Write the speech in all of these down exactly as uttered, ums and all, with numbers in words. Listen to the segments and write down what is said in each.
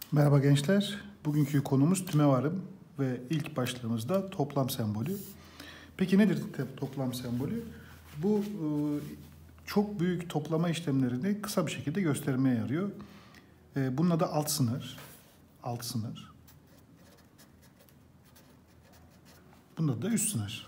Merhaba gençler. Bugünkü konumuz tümevarım ve ilk başlığımızda toplam sembolü. Peki nedir toplam sembolü? Bu e, çok büyük toplama işlemlerini kısa bir şekilde göstermeye yarıyor. E, bunun adı alt sınır. Alt sınır. Bunun adı da üst sınır.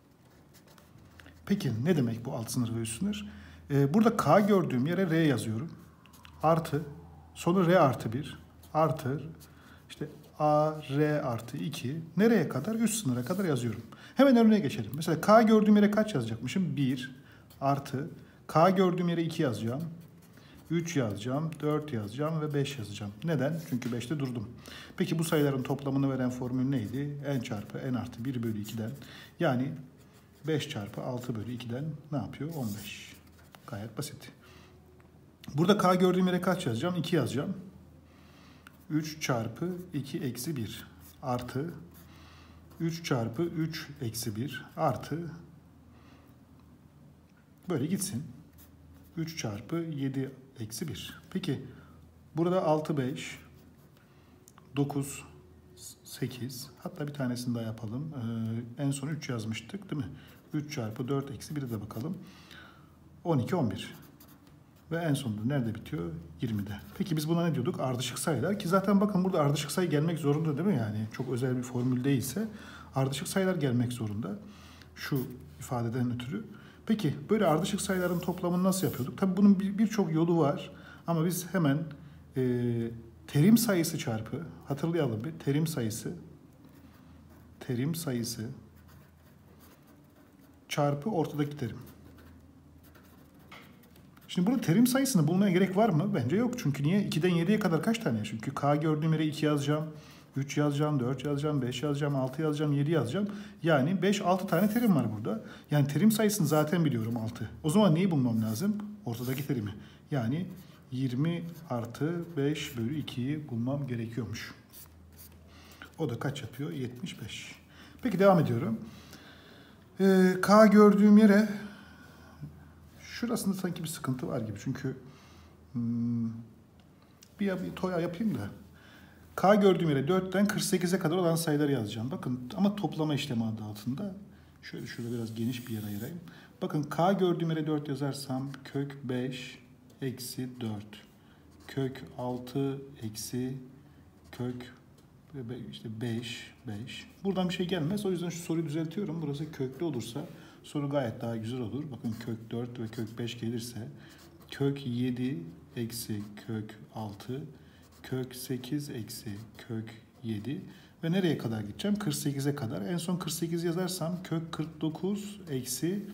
Peki ne demek bu alt sınır ve üst sınır? E, burada K gördüğüm yere R yazıyorum. Artı, sonra R artı bir, artı, işte A, R artı iki, nereye kadar? Üst sınıra kadar yazıyorum. Hemen örneğe geçelim. Mesela K gördüğüm yere kaç yazacakmışım? bir, artı, K gördüğüm yere iki yazacağım. üç yazacağım, dört yazacağım ve beş yazacağım. Neden? Çünkü beşte durdum. Peki bu sayıların toplamını veren formül neydi? N çarpı N artı bir bölü iki'den. Yani beş çarpı altı bölü iki'den ne yapıyor? on beş. Gayet basit. Burada K gördüğüm yere kaç yazacağım? iki yazacağım. üç çarpı iki eksi bir artı üç çarpı üç eksi bir artı böyle gitsin. üç çarpı yedi eksi bir. Peki burada altı, beş, dokuz, sekiz, hatta bir tanesini daha yapalım. Ee, en son üç yazmıştık değil mi? üç çarpı dört eksi bir'e de bakalım. on iki, on bir. Ve en sonunda nerede bitiyor? yirmi'de. Peki biz buna ne diyorduk? Ardışık sayılar. Ki zaten bakın burada ardışık sayı gelmek zorunda değil mi? Yani çok özel bir formül değilse ardışık sayılar gelmek zorunda. Şu ifadeden ötürü. Peki böyle ardışık sayıların toplamını nasıl yapıyorduk? Tabii bunun birçok bir yolu var. Ama biz hemen e, terim sayısı çarpı, hatırlayalım bir, terim sayısı, terim sayısı çarpı ortadaki terim. Şimdi burada terim sayısını bulmaya gerek var mı? Bence yok. Çünkü niye? iki'den yedi'ye kadar kaç tane? Çünkü K gördüğüm yere iki yazacağım, üç yazacağım, dört yazacağım, beş yazacağım, altı yazacağım, yedi yazacağım. Yani beş, altı tane terim var burada. Yani terim sayısını zaten biliyorum altı. O zaman neyi bulmam lazım? Ortadaki terimi. Yani yirmi artı beş bölü iki'yi bulmam gerekiyormuş. O da kaç yapıyor? yetmiş beş. Peki devam ediyorum. Ee, K gördüğüm yere... Şurasında sanki bir sıkıntı var gibi. Çünkü hmm, bir, bir toya yapayım da. K gördüğüm yere dört'ten kırk sekiz'e kadar olan sayıları yazacağım. Bakın ama toplama işlemi adı altında. Şöyle şurada biraz geniş bir yer ayırayım. Bakın K gördüğüm yere dört yazarsam kök beş eksi dört. Kök altı eksi kök işte beş, beş. Buradan bir şey gelmez. O yüzden şu soruyu düzeltiyorum. Burası köklü olursa soru gayet daha güzel olur. Bakın kök dört ve kök beş gelirse kök yedi eksi kök altı, kök sekiz eksi kök yedi ve nereye kadar gideceğim? kırk sekiz'e kadar. En son kırk sekiz yazarsam kök kırk dokuz eksi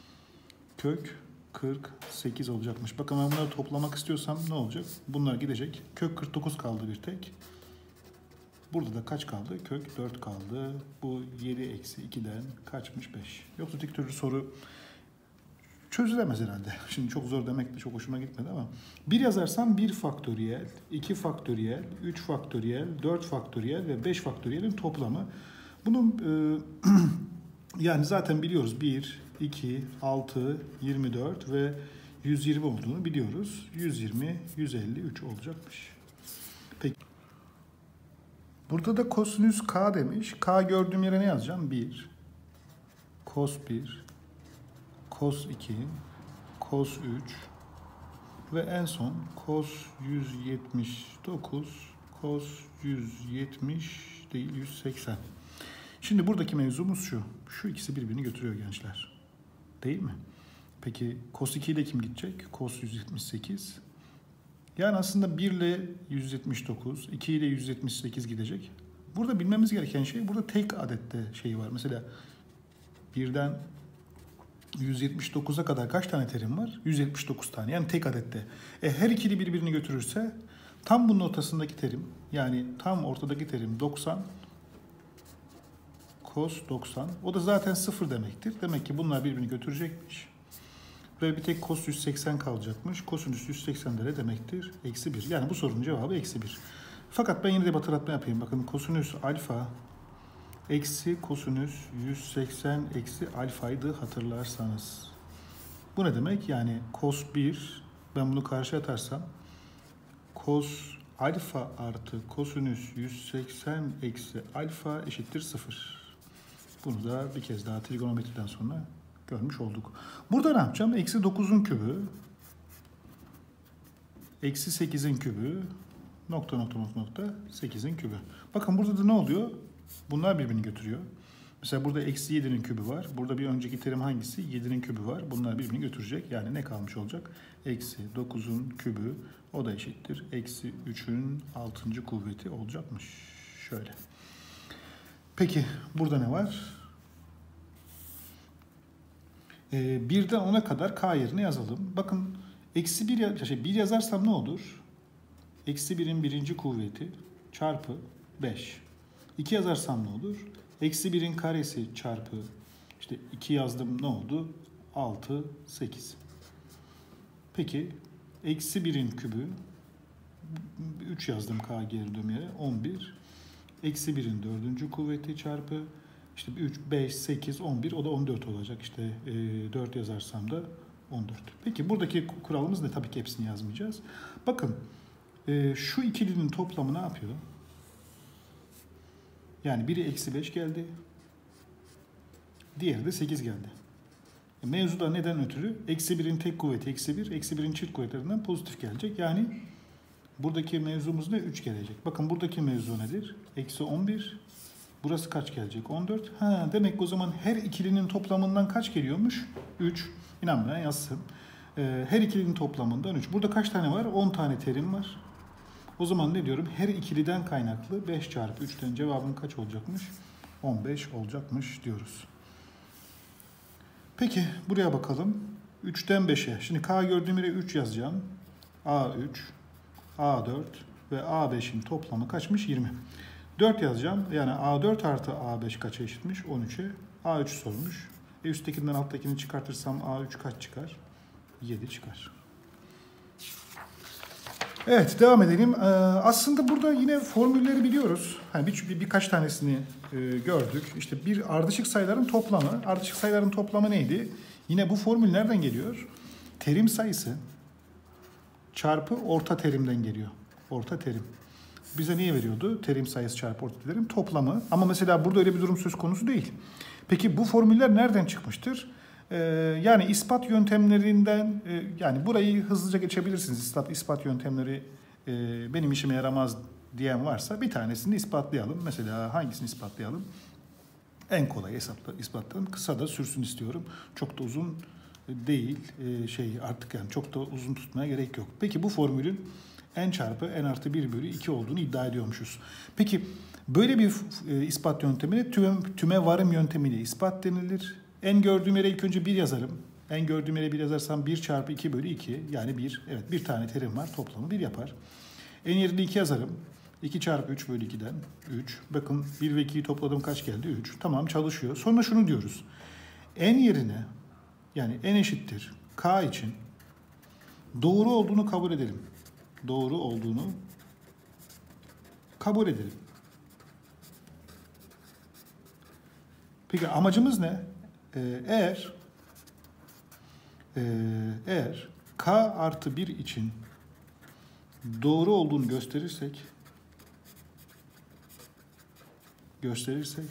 kök kırk sekiz olacakmış. Bakın ben bunları toplamak istiyorsam ne olacak? Bunlar gidecek. Kök kırk dokuz kaldı bir tek. Burada da kaç kaldı? Kök dört kaldı. Bu yedi eksi iki'den kaçmış? beş. Yoksa tek türlü soru çözülemez herhalde. Şimdi çok zor demek de çok hoşuma gitmedi ama. bir yazarsam bir faktöriyel, iki faktöriyel, üç faktöriyel, dört faktöriyel ve beş faktöriyelin toplamı. Bunun e, yani zaten biliyoruz bir, iki, altı, yirmi dört ve yüz yirmi olduğunu biliyoruz. yüz yirmi, yüz elli üç olacakmış. Peki. Burada da kosinüs K demiş. K gördüğüm yere ne yazacağım? bir, kos bir, kos iki, kos üç ve en son kos yüz yetmiş dokuz, kos yüz yetmiş değil yüz seksen. Şimdi buradaki mevzumuz şu. Şu ikisi birbirini götürüyor gençler. Değil mi? Peki kos iki ile kim gidecek? Kos yüz yetmiş sekiz. Yani aslında bir ile yüz yetmiş dokuz, iki ile yüz yetmiş sekiz gidecek. Burada bilmemiz gereken şey, burada tek adette şey var. Mesela birden yüz yetmiş dokuz'a kadar kaç tane terim var? yüz yetmiş dokuz tane. Yani tek adette. E, her ikili birbirini götürürse tam bunun ortasındaki terim, yani tam ortadaki terim doksan, kos doksan. O da zaten sıfır demektir. Demek ki bunlar birbirini götürecekmiş. Ve bir tek kos yüz seksen kalacakmış. Kosinüs yüz seksen de demektir? Eksi bir. Yani bu sorunun cevabı eksi bir. Fakat ben yine de hatırlatma yapayım. Bakın kosinüs alfa eksi kosinüs yüz seksen eksi alfaydı hatırlarsanız. Bu ne demek? Yani kos bir, ben bunu karşı atarsam kos alfa artı kosinüs yüz seksen eksi alfa eşittir sıfır. Bunu da bir kez daha trigonometriden sonra görmüş olduk. Burada ne yapacağım? Eksi dokuzun kübü, eksi sekizin kübü, nokta nokta nokta nokta sekizin kübü. Bakın burada da ne oluyor? Bunlar birbirini götürüyor. Mesela burada eksi yedinin kübü var. Burada bir önceki terim hangisi? yedinin kübü var. Bunlar birbirini götürecek. Yani ne kalmış olacak? Eksi dokuzun kübü, o da eşittir. Eksi üçün altıncı kuvveti olacakmış. Şöyle. Peki burada ne var? Ee, birden ona kadar k yerine yazalım. Bakın eksi bir, şey, bir yazarsam ne olur? Eksi birin birinci kuvveti çarpı beş. iki yazarsam ne olur? Eksi birin karesi çarpı işte iki yazdım, ne oldu? altı, sekiz. Peki eksi birin kübü, üç yazdım k geri dönüm yere, on bir. Eksi birin dördüncü kuvveti çarpı işte üç, beş, sekiz, on bir, o da on dört olacak. İşte e, dört yazarsam da on dört. Peki buradaki kuralımız ne? Tabii ki hepsini yazmayacağız. Bakın e, şu ikilinin toplamı ne yapıyor? Yani biri eksi beş geldi. Diğeri de sekiz geldi. E, mevzuda neden ötürü? Eksi birin tek kuvveti eksi bir, eksi birin çift kuvvetlerinden pozitif gelecek. Yani buradaki mevzumuz ne? üç gelecek. Bakın buradaki mevzu nedir? Eksi on bir. Burası kaç gelecek? on dört. Ha, demek o zaman her ikilinin toplamından kaç geliyormuş? üç. İnanmayan yazsın. Ee, her ikilinin toplamından üç. Burada kaç tane var? on tane terim var. O zaman ne diyorum? Her ikiliden kaynaklı beş çarpı üçten cevabım kaç olacakmış? on beş olacakmış diyoruz. Peki buraya bakalım. üçten beşe. Şimdi k gördüğüm yere üç yazacağım. a üç, a dört ve a beşin toplamı kaçmış? yirmi. dört yazacağım. Yani a dört artı a beş kaça eşitmiş? on üçe. a üç sormuş. E üsttekinden alttakini çıkartırsam a üç kaç çıkar? yedi çıkar. Evet, devam edelim. Ee, aslında burada yine formülleri biliyoruz. Yani bir, bir, birkaç tanesini e, gördük. İşte bir ardışık sayıların toplamı. Ardışık sayıların toplamı neydi? Yine bu formül nereden geliyor? Terim sayısı çarpı orta terimden geliyor. Orta terim. Bize niye veriyordu? Terim sayısı çarpı orta terim toplamı. Ama mesela burada öyle bir durum söz konusu değil. Peki bu formüller nereden çıkmıştır? Ee, yani ispat yöntemlerinden, e, yani burayı hızlıca geçebilirsiniz. İspat, ispat yöntemleri e, benim işime yaramaz diyen varsa bir tanesini ispatlayalım. Mesela hangisini ispatlayalım? En kolay hesapla ispatlayalım. Kısa da sürsün istiyorum. Çok da uzun değil. E, şey artık yani çok da uzun tutmaya gerek yok. Peki bu formülün n çarpı n artı bir bölü iki olduğunu iddia ediyormuşuz. Peki böyle bir e, ispat yöntemine tüme, tüme varım yöntemiyle ispat denilir. N gördüğüm yere ilk önce bir yazarım. N gördüğüm yere bir yazarsam bir çarpı iki bölü iki. Yani bir. Evet, bir tane terim var. Toplamı bir yapar. N yerine iki yazarım. iki çarpı üç bölü iki'den üç. Bakın bir ve iki'yi topladım, kaç geldi? üç. Tamam, çalışıyor. Sonra şunu diyoruz. N yerine, yani n eşittir k için doğru olduğunu kabul edelim. Doğru olduğunu kabul edelim. Peki amacımız ne? Ee, eğer e, eğer k artı bir için doğru olduğunu gösterirsek gösterirsek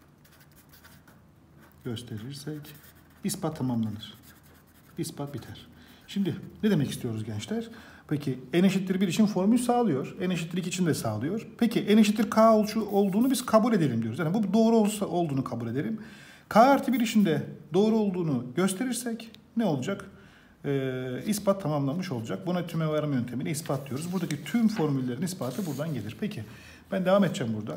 gösterirsek ispat tamamlanır. İspat biter. Şimdi ne demek istiyoruz gençler? Peki n eşittir bir için formül sağlıyor. N eşittir iki için de sağlıyor. Peki n eşittir k olduğunu biz kabul edelim diyoruz. Yani bu doğru olsa olduğunu kabul edelim. K artı bir için de doğru olduğunu gösterirsek ne olacak? Ee, ispat tamamlanmış olacak. Buna tüme varım yöntemiyle ispat diyoruz. Buradaki tüm formüllerin ispatı buradan gelir. Peki ben devam edeceğim burada.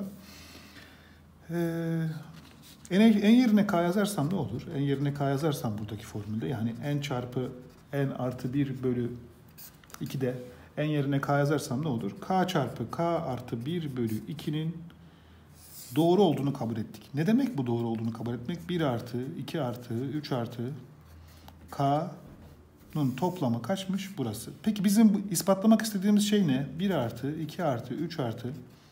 Ee, n, n yerine k yazarsam ne olur? N yerine k yazarsam buradaki formülde, yani n çarpı n artı bir bölü iki'de n yerine k yazarsam ne olur? K çarpı k artı bir bölü iki'nin doğru olduğunu kabul ettik. Ne demek bu doğru olduğunu kabul etmek? bir artı, iki artı, üç artı k'nın toplamı kaçmış? Burası. Peki bizim bu ispatlamak istediğimiz şey ne? bir artı, iki artı, üç artı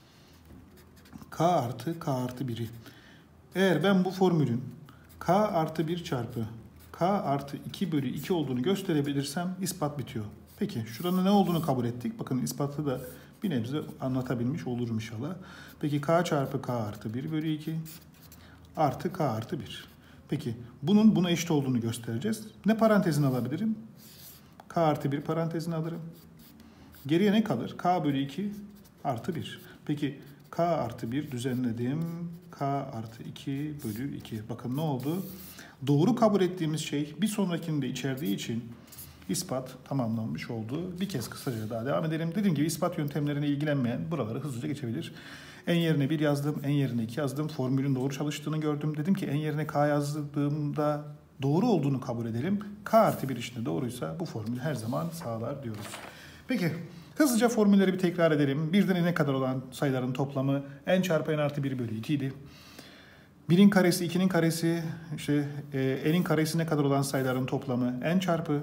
k artı k artı bir'i. Eğer ben bu formülün k artı bir çarpı k artı iki bölü iki olduğunu gösterebilirsem ispat bitiyor. Peki şuranın ne olduğunu kabul ettik. Bakın ispatı da bir nebze anlatabilmiş olurum inşallah. Peki k çarpı k artı bir bölü iki artı k artı bir. Peki bunun buna eşit olduğunu göstereceğiz. Ne parantezini alabilirim? K artı bir parantezini alırım. Geriye ne kalır? K bölü iki artı bir. Peki k artı bir düzenledim. K artı iki bölü iki. Bakın ne oldu? Doğru kabul ettiğimiz şey bir sonrakini de içerdiği için ispat tamamlanmış oldu. Bir kez kısaca daha devam edelim. Dediğim gibi ispat yöntemlerine ilgilenmeyen buraları hızlıca geçebilir. En yerine bir yazdım, en yerine iki yazdım. Formülün doğru çalıştığını gördüm. Dedim ki en yerine k yazdığımda doğru olduğunu kabul edelim. K artı bir içinde doğruysa bu formül her zaman sağlar diyoruz. Peki hızlıca formülleri bir tekrar edelim. Birden n'e kadar olan sayıların toplamı n çarpı n artı bir bölü iki idi. birin karesi, ikinin karesi, işte e, n'in karesine kadar olan sayıların toplamı n çarpı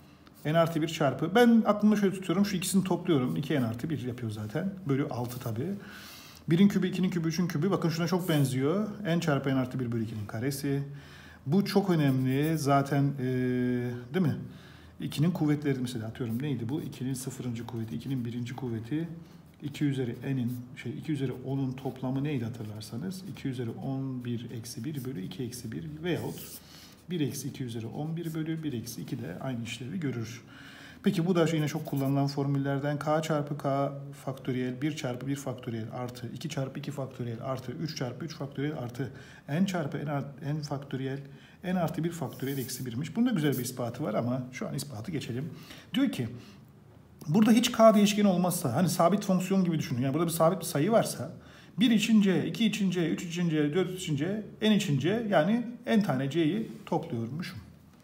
n artı bir çarpı. Ben aklımda şöyle tutuyorum. Şu ikisini topluyorum. iki n artı bir yapıyor zaten. Bölü altı tabii. birin kübü, ikinin kübü, üçün kübü. Bakın şuna çok benziyor. N çarpı n artı bir bölü ikinin karesi. Bu çok önemli. Zaten ee, değil mi? ikinin kuvvetleri mesela atıyorum. Neydi bu? ikinin sıfırıncı kuvveti, ikinin birinci kuvveti. iki üzeri n'in, şey iki üzeri on'un toplamı neydi hatırlarsanız? iki üzeri on bir eksi bir bölü iki eksi bir veyahut bir eksi iki üzeri on bir bölü bir eksi iki de aynı işlevi görür. Peki bu da yine çok kullanılan formüllerden k çarpı k faktöriyel bir çarpı bir faktöriyel artı iki çarpı iki faktöriyel artı üç çarpı üç faktöriyel artı n çarpı n, n faktöriyel n artı bir faktöriyel eksi birmiş. Bunda güzel bir ispatı var ama şu an ispatı geçelim. Diyor ki burada hiç k değişkeni olmazsa hani sabit fonksiyon gibi düşünün. Yani burada bir sabit bir sayı varsa bir için c, iki için c, üç için c, dört için c, n için c yani n tane c'yi topluyormuşum.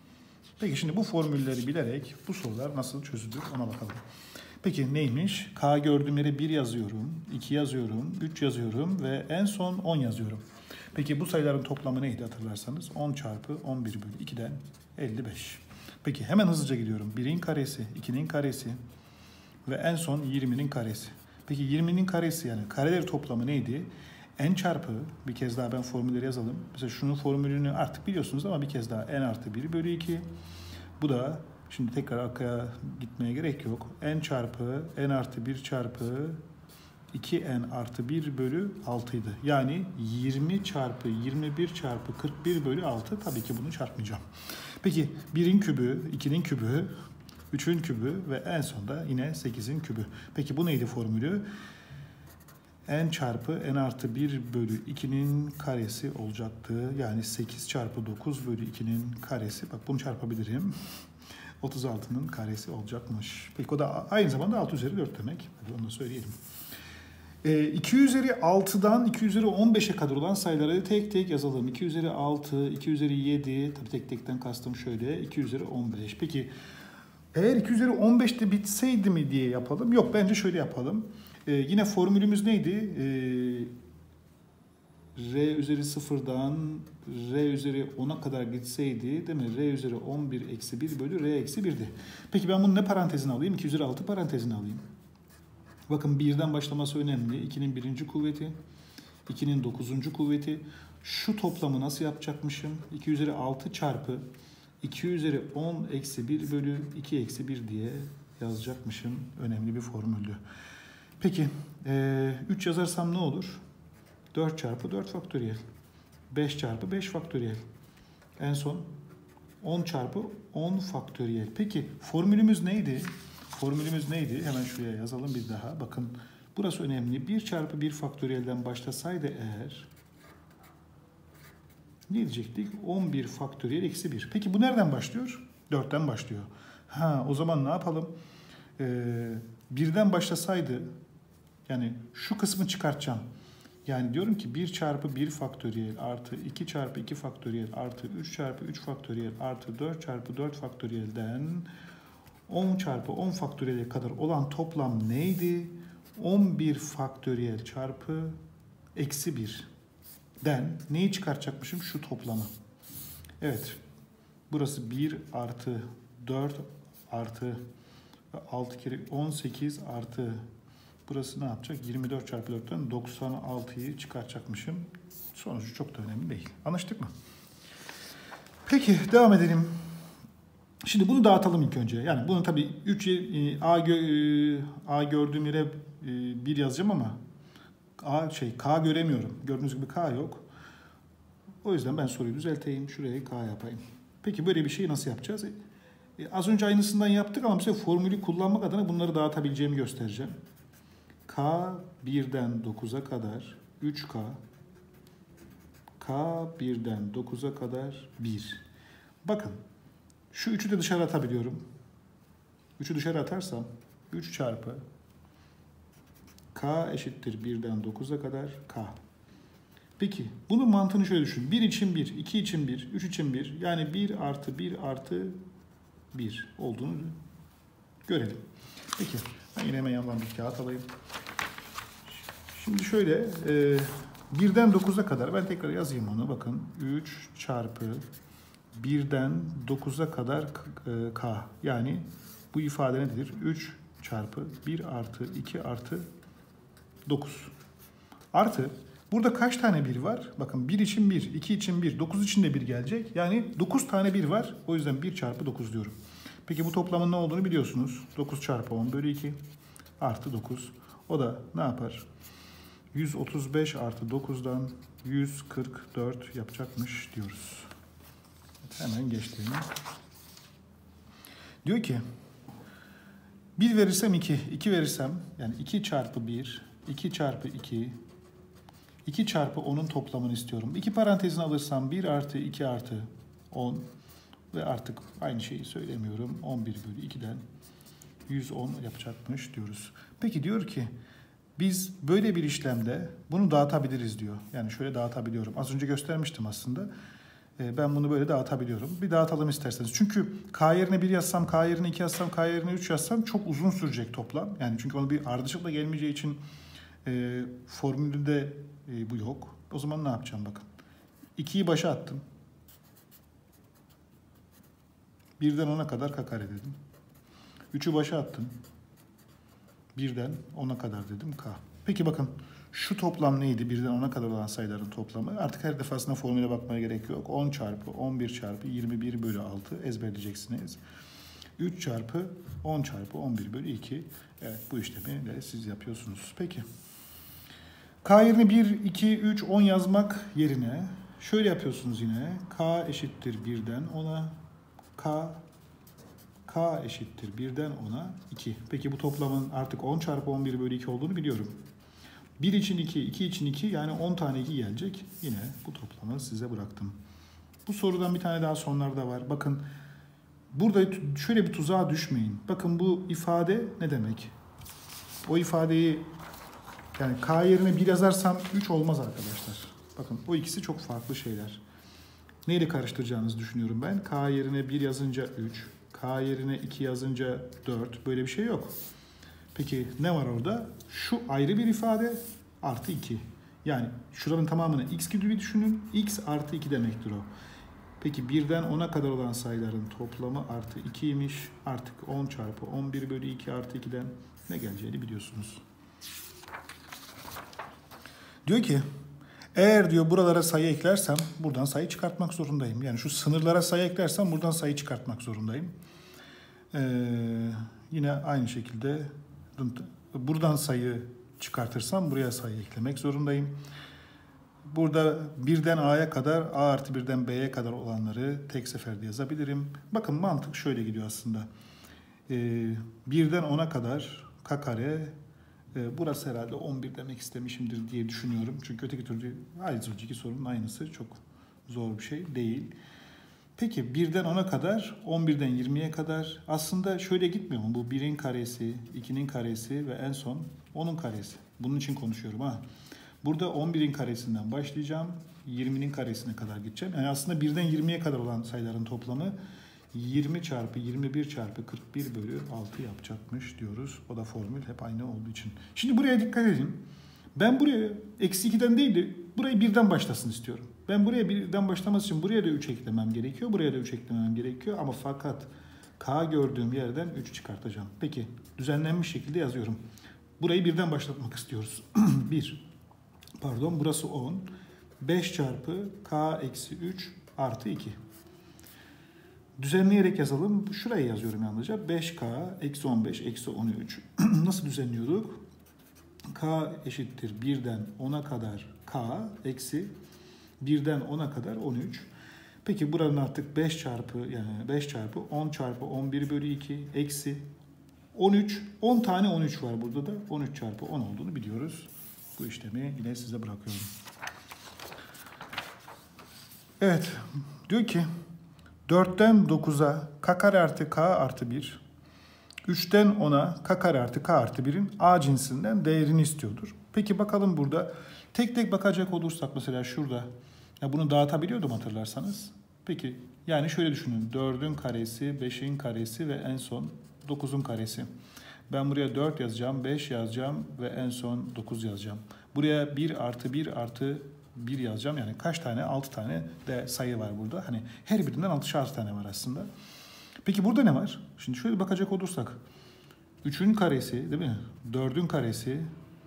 Peki şimdi bu formülleri bilerek bu sorular nasıl çözülür ona bakalım. Peki neymiş? K gördüğüm yere bir yazıyorum, iki yazıyorum, üç yazıyorum ve en son on yazıyorum. Peki bu sayıların toplamı neydi hatırlarsanız? on çarpı on bir bölü iki'den elli beş. Peki hemen hızlıca gidiyorum. birin karesi, ikinin karesi ve en son yirminin karesi. Peki yirminin karesi yani kareler toplamı neydi? N çarpı, bir kez daha ben formülleri yazalım. Mesela şunun formülünü artık biliyorsunuz ama bir kez daha n artı bir bölü iki. Bu da şimdi tekrar arkaya gitmeye gerek yok. N çarpı n artı bir çarpı iki n artı bir bölü altı idi. Yani yirmi çarpı yirmi bir çarpı kırk bir bölü altı. Tabii ki bunu çarpmayacağım. Peki birin kübü, ikinin kübü, üçün kübü ve en sonunda yine sekizin kübü. Peki bu neydi formülü? N çarpı n artı bir bölü iki'nin karesi olacaktı. Yani sekiz çarpı dokuz bölü iki'nin karesi. Bak bunu çarpabilirim. otuz altı'nın karesi olacakmış. Peki o da aynı zamanda altı üzeri dört demek. Hadi onu da söyleyelim. E, iki üzeri altı'dan iki üzeri on beş'e kadar olan sayıları tek tek yazalım. iki üzeri altı, iki üzeri yedi. Tabii tek tekten kastım şöyle. iki üzeri on beş. Peki eğer iki üzeri on beş'te bitseydi mi diye yapalım. Yok bence şöyle yapalım. Ee, yine formülümüz neydi? Ee, R üzeri sıfır'dan R üzeri on'a kadar gitseydi değil mi? R üzeri on bir eksi bir bölü R eksi bir'di. Peki ben bunun ne parantezini alayım? iki üzeri altı parantezini alayım. Bakın birden başlaması önemli. iki'nin birinci kuvveti, iki'nin dokuzuncu kuvveti. Şu toplamı nasıl yapacakmışım? iki üzeri altı çarpı iki üzeri on eksi bir bölü iki eksi bir diye yazacakmışım. Önemli bir formüldü. Peki üç yazarsam ne olur? dört çarpı dört faktöriyel. beş çarpı beş faktöriyel. En son on çarpı on faktöriyel. Peki formülümüz neydi? Formülümüz neydi? Hemen şuraya yazalım bir daha. Bakın burası önemli. bir çarpı bir faktöriyelden başlasaydı eğer ne diyecektik? on bir faktöriyel eksi bir. Peki bu nereden başlıyor? dört'ten başlıyor. Ha, o zaman ne yapalım? Ee, birden başlasaydı yani şu kısmı çıkartacağım. Yani diyorum ki bir çarpı bir faktöriyel artı iki çarpı iki faktöriyel artı üç çarpı üç faktöriyel artı dört çarpı dört faktöriyelden on çarpı on faktöriyele kadar olan toplam neydi? on bir faktöriyel çarpı eksi bir'den neyi çıkartacakmışım? Şu toplamı. Evet. Burası bir artı dört artı altı kere on sekiz artı burası ne yapacak? yirmi dört çarpı dört'ten doksan altı'yı çıkartacakmışım. Sonucu çok da önemli değil. Anlaştık mı? Peki devam edelim. Şimdi bunu dağıtalım ilk önce. Yani bunu tabii üç A, A gördüğüm yere bir yazacağım ama A şey K göremiyorum. Gördüğünüz gibi K yok. O yüzden ben soruyu düzelteyim. Şuraya K yapayım. Peki böyle bir şeyi nasıl yapacağız? E, az önce aynısından yaptık ama size formülü kullanmak adına bunları dağıtabileceğimi göstereceğim. K birden dokuza kadar üç K. K birden dokuza kadar bir. Bakın şu üçü de dışarı atabiliyorum. üçü dışarı atarsam üç çarpı K eşittir birden dokuza kadar K. Peki bunun mantığını şöyle düşün. bir için bir, iki için bir, üç için bir. Yani bir artı bir artı bir olduğunu görelim. Peki ben yine hemen yandan bir kağıt alayım. Şimdi şöyle e, birden dokuza kadar ben tekrar yazayım onu. Bakın üç çarpı birden dokuza kadar K. Yani bu ifade nedir? üç çarpı bir artı iki artı dokuz. Artı burada kaç tane bir var? Bakın bir için bir, iki için bir, dokuz için de bir gelecek. Yani dokuz tane bir var. O yüzden bir çarpı dokuz diyorum. Peki bu toplamın ne olduğunu biliyorsunuz. dokuz çarpı on bölü iki artı dokuz. O da ne yapar? yüz otuz beş artı dokuzdan yüz kırk dört yapacakmış diyoruz. Hemen geçtim. Diyor ki bir verirsem iki, iki verirsem yani iki çarpı bir, iki çarpı iki, iki çarpı on'un toplamını istiyorum. iki parantezini alırsam bir artı iki artı on ve artık aynı şeyi söylemiyorum. on bir bölü iki'den yüz on yapacakmış diyoruz. Peki diyor ki biz böyle bir işlemde bunu dağıtabiliriz diyor. Yani şöyle dağıtabiliyorum. Az önce göstermiştim aslında. Ben bunu böyle dağıtabiliyorum. Bir dağıtalım isterseniz. Çünkü K yerine bir yazsam, K yerine iki yazsam, K yerine üç yazsam çok uzun sürecek toplam. Yani çünkü onu bir ardışıkla gelmeyeceği için e, formülde e, bu yok. O zaman ne yapacağım bakın. iki'yi başa attım. birden on'a kadar K kare dedim. üç'ü başa attım. birden on'a kadar dedim K. Peki bakın şu toplam neydi? birden on'a kadar olan sayıların toplamı. Artık her defasında formüle bakmaya gerek yok. on çarpı on bir çarpı yirmi bir bölü altı ezberleyeceksiniz. üç çarpı on çarpı on bir bölü iki. Evet bu işlemi de siz yapıyorsunuz. Peki. K yerine bir, iki, üç, on yazmak yerine şöyle yapıyorsunuz yine. K eşittir birden on'a. K K eşittir birden on'a iki. Peki bu toplamın artık on çarpı on bir bölü iki olduğunu biliyorum. bir için iki, iki için iki yani on tane iki gelecek. Yine bu toplamı size bıraktım. Bu sorudan bir tane daha sonlarda var. Bakın burada şöyle bir tuzağa düşmeyin. Bakın bu ifade ne demek? O ifadeyi yani K yerine bir yazarsam üç olmaz arkadaşlar. Bakın o ikisi çok farklı şeyler. Neyle karıştıracağınızı düşünüyorum ben. K yerine bir yazınca üç. K yerine iki yazınca dört. Böyle bir şey yok. Peki ne var orada? Şu ayrı bir ifade artı iki. Yani şuranın tamamını x gibi düşünün. X artı iki demektir o. Peki birden on'a kadar olan sayıların toplamı artı iki'ymiş. Artık on çarpı on bir bölü iki artı iki'den ne geleceğini biliyorsunuz. Diyor ki eğer diyor buralara sayı eklersem buradan sayı çıkartmak zorundayım. Yani şu sınırlara sayı eklersem buradan sayı çıkartmak zorundayım. Ee, yine aynı şekilde buradan sayı çıkartırsam buraya sayı eklemek zorundayım. Burada birden A'ya kadar A artı birden B'ye kadar olanları tek seferde yazabilirim. Bakın mantık şöyle gidiyor aslında. Ee, birden on'a kadar K kare. Ee, burası herhalde on bir demek istemişimdir diye düşünüyorum. Çünkü öteki türlü az önceki sorunun aynısı. Çok zor bir şey değil. Peki birden on'a kadar, on birden yirmi'ye kadar aslında şöyle gitmiyor mu? Bu bir'in karesi, iki'nin karesi ve en son on'un karesi. Bunun için konuşuyorum ha. Burada on bir'in karesinden başlayacağım. yirmi'nin karesine kadar gideceğim. Yani aslında birden yirmi'ye kadar olan sayıların toplamı yirmi çarpı yirmi bir çarpı kırk bir bölü altı yapacakmış diyoruz. O da formül hep aynı olduğu için. Şimdi buraya dikkat edin. Ben buraya eksi iki'den değil de burayı birden başlasın istiyorum. Ben buraya birden başlaması için buraya da üç eklemem gerekiyor. Buraya da üç eklemem gerekiyor. Ama fakat K gördüğüm yerden üç çıkartacağım. Peki düzenlenmiş şekilde yazıyorum. Burayı birden başlatmak istiyoruz. bir. Pardon burası on. beş çarpı K eksi üç artı iki. Düzenleyerek yazalım. Şuraya yazıyorum yalnızca. beş k eksi on beş eksi on üç. Nasıl düzenliyorduk? K eşittir birden ona kadar k eksi birden ona kadar on üç. Peki buranın artık beş çarpı yani beş çarpı on çarpı on bir bölü iki eksi on üç. on tane on üç var burada da. on üç çarpı on olduğunu biliyoruz. Bu işlemi yine size bırakıyorum. Evet. Diyor ki dörtten dokuza k kare artı k artı bir. üçten ona k kare artı k artı birin a cinsinden değerini istiyordur. Peki bakalım burada tek tek bakacak olursak mesela şurada ya bunu dağıtabiliyordum hatırlarsanız. Peki yani şöyle düşünün. dördün karesi, beşin karesi ve en son dokuzun karesi. Ben buraya dört yazacağım, beş yazacağım ve en son dokuz yazacağım. Buraya bir artı bir artı bir yazacağım. Yani kaç tane? altı tane de sayı var burada. Hani her birinden altışar tane var aslında. Peki burada ne var? Şimdi şöyle bakacak olursak. üçün karesi değil mi? dördün karesi.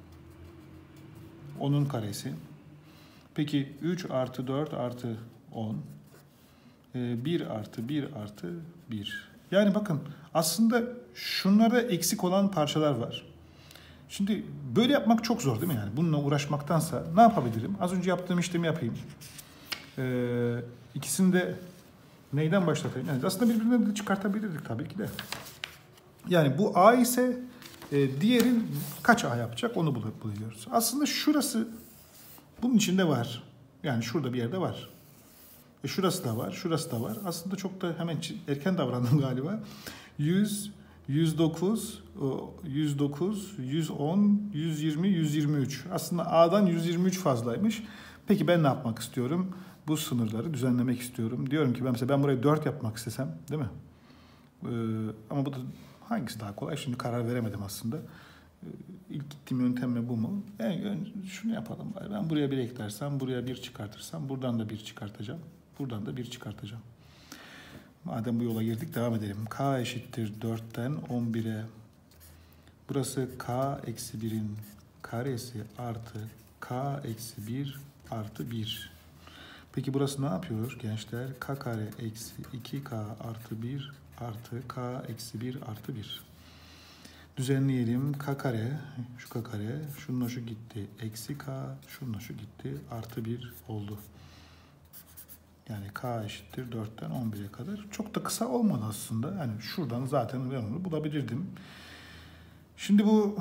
onun karesi. Peki üç artı dört artı on. bir artı bir artı bir. Yani bakın aslında şunlarda eksik olan parçalar var. Şimdi böyle yapmak çok zor değil mi yani? Bununla uğraşmaktansa ne yapabilirim? Az önce yaptığım işlemi yapayım. Ee, ikisini de neyden başlatayım? Yani aslında birbirinden de çıkartabilirdik tabii ki de. Yani bu A ise e, diğerin kaç A yapacak onu buluyoruz. Aslında şurası bunun içinde var. Yani şurada bir yerde var. E şurası da var, şurası da var. Aslında çok da hemen erken davrandım galiba. yüz, yüz dokuz, yüz dokuz, yüz on, yüz yirmi, yüz yirmi üç. Aslında A'dan yüz yirmi üç fazlaymış. Peki ben ne yapmak istiyorum? Bu sınırları düzenlemek istiyorum. Diyorum ki ben mesela ben burayı dört yapmak istesem, değil mi? Ee, ama bu da hangisi daha kolay? Şimdi karar veremedim aslında. Ee, ilk gittiğim yöntemle bu mu? Yani şunu yapalım bari. Ben buraya bir eklersem, buraya bir çıkartırsam, buradan da bir çıkartacağım. Buradan da bir çıkartacağım. Madem bu yola girdik devam edelim. K eşittir dörtten on bire. Burası K eksi birin karesi artı K eksi bir artı bir. Peki burası ne yapıyor gençler? K kare eksi iki K artı bir artı K eksi bir artı bir. Düzenleyelim. K kare, şu K kare, şununla şu gitti. Eksi K, şununla şu gitti. Artı bir oldu. Yani K eşittir dörtten on bire kadar. Çok da kısa olmadı aslında. Yani şuradan zaten ben onu bulabilirdim. Şimdi bu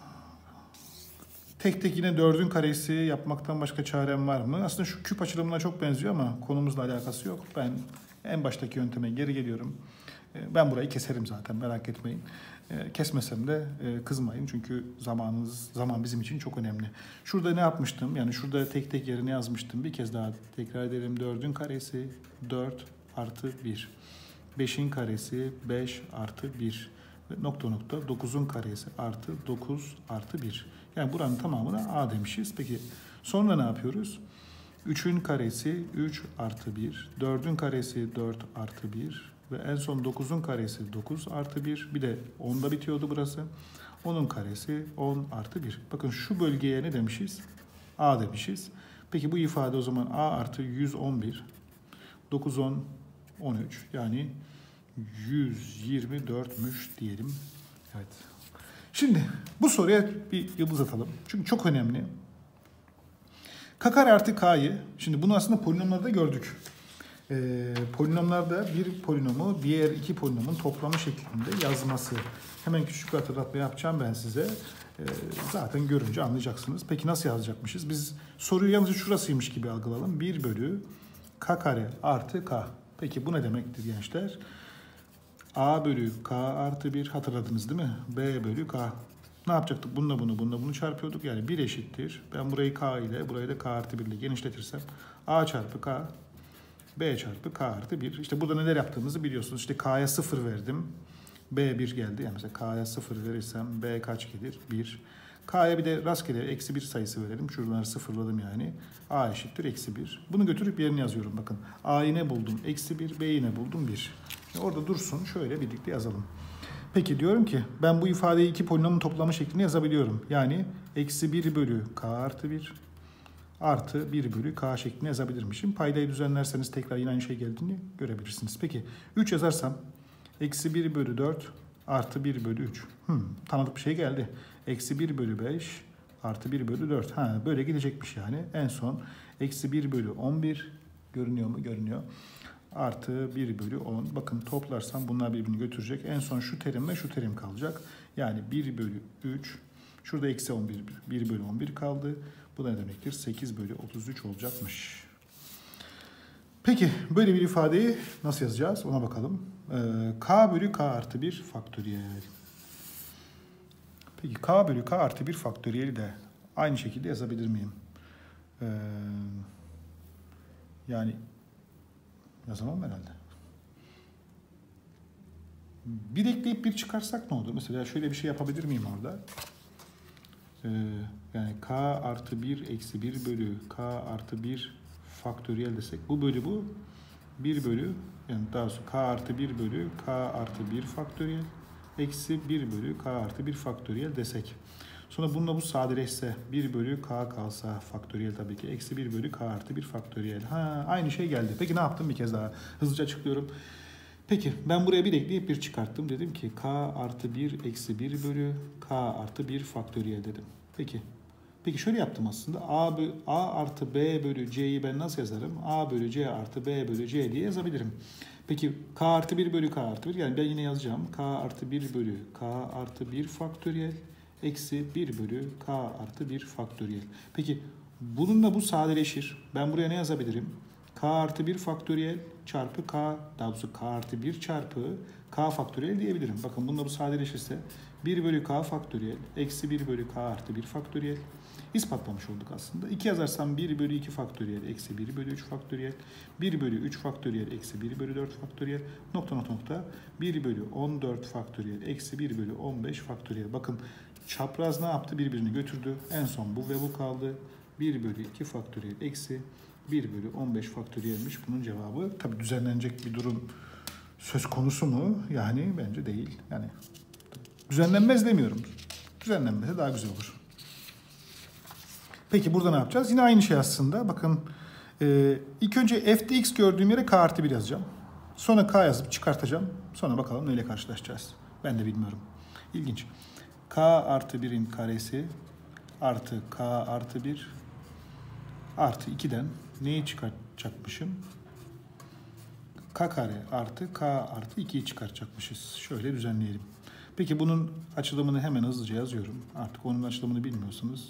tek tek yine dördün karesi yapmaktan başka çarem var mı? Aslında şu küp açılımına çok benziyor ama konumuzla alakası yok. Ben en baştaki yönteme geri geliyorum. Ben burayı keserim zaten, merak etmeyin. Kesmesem de kızmayın çünkü zamanınız zaman bizim için çok önemli. Şurada ne yapmıştım? Yani şurada tek tek yerine yazmıştım. Bir kez daha tekrar edelim. dördün karesi dört artı bir. beşin karesi beş artı bir. Ve nokta nokta dokuzun karesi artı dokuz artı bir. Yani buranın tamamına A demişiz. Peki sonra ne yapıyoruz? üçün karesi üç artı bir. dördün karesi dört artı bir. Ve en son dokuzun karesi dokuz artı bir. Bir de onda bitiyordu burası. onun karesi on artı bir. Bakın şu bölgeye ne demişiz? A demişiz. Peki bu ifade o zaman A artı yüz on bir. dokuz, on, on üç. Yani yüz yirmi dörtmüş diyelim. Evet. Şimdi bu soruya bir yıldız atalım. Çünkü çok önemli. K kare artı K'yı, şimdi bunu aslında polinomlarda gördük. Ee, polinomlarda bir polinomu diğer iki polinomun toplamı şeklinde yazması. Hemen küçük bir hatırlatma yapacağım ben size. Ee, zaten görünce anlayacaksınız. Peki nasıl yazacakmışız? Biz soruyu yalnızca şurasıymış gibi algılayalım. bir bölü K kare artı K. Peki bu ne demektir gençler? A bölü K artı bir, hatırladınız değil mi? B bölü K. Ne yapacaktık? Bununla bunu, bununla bunu çarpıyorduk. Yani bir eşittir. Ben burayı K ile, burayı da K artı bir ile genişletirsem A çarpı K, B çarpı K artı bir. İşte burada neler yaptığımızı biliyorsunuz. İşte K'ya sıfır verdim. B bir geldi. Yani mesela K'ya sıfır verirsem B kaç gelir? bir. K'ya bir de rastgele eksi bir sayısı verelim. Şuraları sıfırladım yani. A eşittir eksi bir. Bunu götürüp yerine yazıyorum bakın. A'yı ne buldum? Eksi bir. B'yi ne buldum? bir. Şimdi orada dursun. Şöyle birlikte yazalım. Peki diyorum ki ben bu ifadeyi iki polinomun toplamı şeklinde yazabiliyorum. Yani eksi bir bölü K artı bir artı bir bölü k şeklinde yazabilirmişim. Paydayı düzenlerseniz tekrar yine aynı şey geldiğini görebilirsiniz. Peki üç yazarsam eksi bir bölü dört artı bir bölü üç. Hmm, tanıdık bir şey geldi. Eksi bir bölü beş artı bir bölü dört. Ha, böyle gidecekmiş yani. En son eksi bir bölü on bir görünüyor mu? Görünüyor. Artı bir bölü on. Bakın toplarsam bunlar birbirini götürecek. En son şu terim ve şu terim kalacak. Yani bir bölü üç. Şurada eksi on bir. bir bölü on bir kaldı. Bu da ne demektir? sekiz bölü otuz üç olacakmış. Peki böyle bir ifadeyi nasıl yazacağız? Ona bakalım. Ee, k bölü k artı bir faktöriyel. Peki k bölü k artı bir faktöriyeli de aynı şekilde yazabilir miyim? Ee, yani yazamam herhalde. Bir ekleyip bir çıkarsak ne olur? Mesela şöyle bir şey yapabilir miyim orada? Ee, yani k artı bir eksi bir bölü k artı bir faktöriyel desek. Bu bölü bu. bir bölü yani daha doğrusu k artı bir bölü k artı bir faktöriyel eksi bir bölü k artı bir faktöriyel desek. Sonra bununla bu sadeleşse bir bölü k kalsa faktöriyel tabii ki eksi bir bölü k artı bir faktöriyel. Ha, aynı şey geldi. Peki ne yaptım bir kez daha hızlıca açıklıyorum. Peki ben buraya bir ekleyip bir çıkarttım. Dedim ki k artı bir eksi bir bölü k artı bir faktöriyel dedim. Peki. Peki şöyle yaptım aslında. A, A artı B bölü C'yi ben nasıl yazarım? A bölü C artı B bölü C diye yazabilirim. Peki k artı bir bölü k artı bir. Yani ben yine yazacağım. K artı bir bölü k artı bir faktöriyel eksi bir bölü k artı bir faktöriyel. Peki bununla bu sadeleşir. Ben buraya ne yazabilirim? K artı bir faktöriyel çarpı K, daha doğrusu K artı bir çarpı K faktöriyel diyebilirim. Bakın bununla bu sadeleşirse bir bölü K faktöriyel eksi bir bölü K artı bir faktöriyel ispatlamış olduk aslında. iki yazarsam bir bölü iki faktöriyel eksi bir bölü üç faktöriyel, bir bölü üç faktöriyel eksi bir bölü dört faktöriyel, nokta nokta nokta, bir bölü on dört faktöriyel eksi bir bölü on beş faktöriyel. Bakın çapraz ne yaptı? Birbirini götürdü. En son bu ve bu kaldı. bir bölü iki faktöriyel eksi bir bölü on beş faktöriyelmiş bunun cevabı. Tabii düzenlenecek bir durum söz konusu mu? Yani bence değil. Yani düzenlenmez demiyorum. Düzenlenmese daha güzel olur. Peki burada ne yapacağız? Yine aynı şey aslında. Bakın e, ilk önce f'de x gördüğüm yere k artı bir yazacağım. Sonra k yazıp çıkartacağım. Sonra bakalım neyle karşılaşacağız. Ben de bilmiyorum. İlginç. K artı birin karesi artı k artı bir artı ikiden neyi çıkartacakmışım? K kare artı k artı ikiyi çıkartacakmışız. Şöyle düzenleyelim. Peki bunun açılımını hemen hızlıca yazıyorum. Artık onun açılımını bilmiyorsanız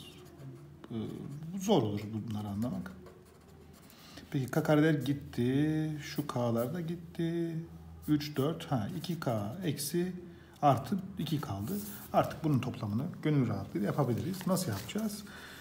zor olur bunları anlamak. Peki k kareler gitti. Şu k'lar da gitti. üç, dört, ha iki k eksi artı iki kaldı. Artık bunun toplamını gönül rahatlığıyla yapabiliriz. Nasıl yapacağız?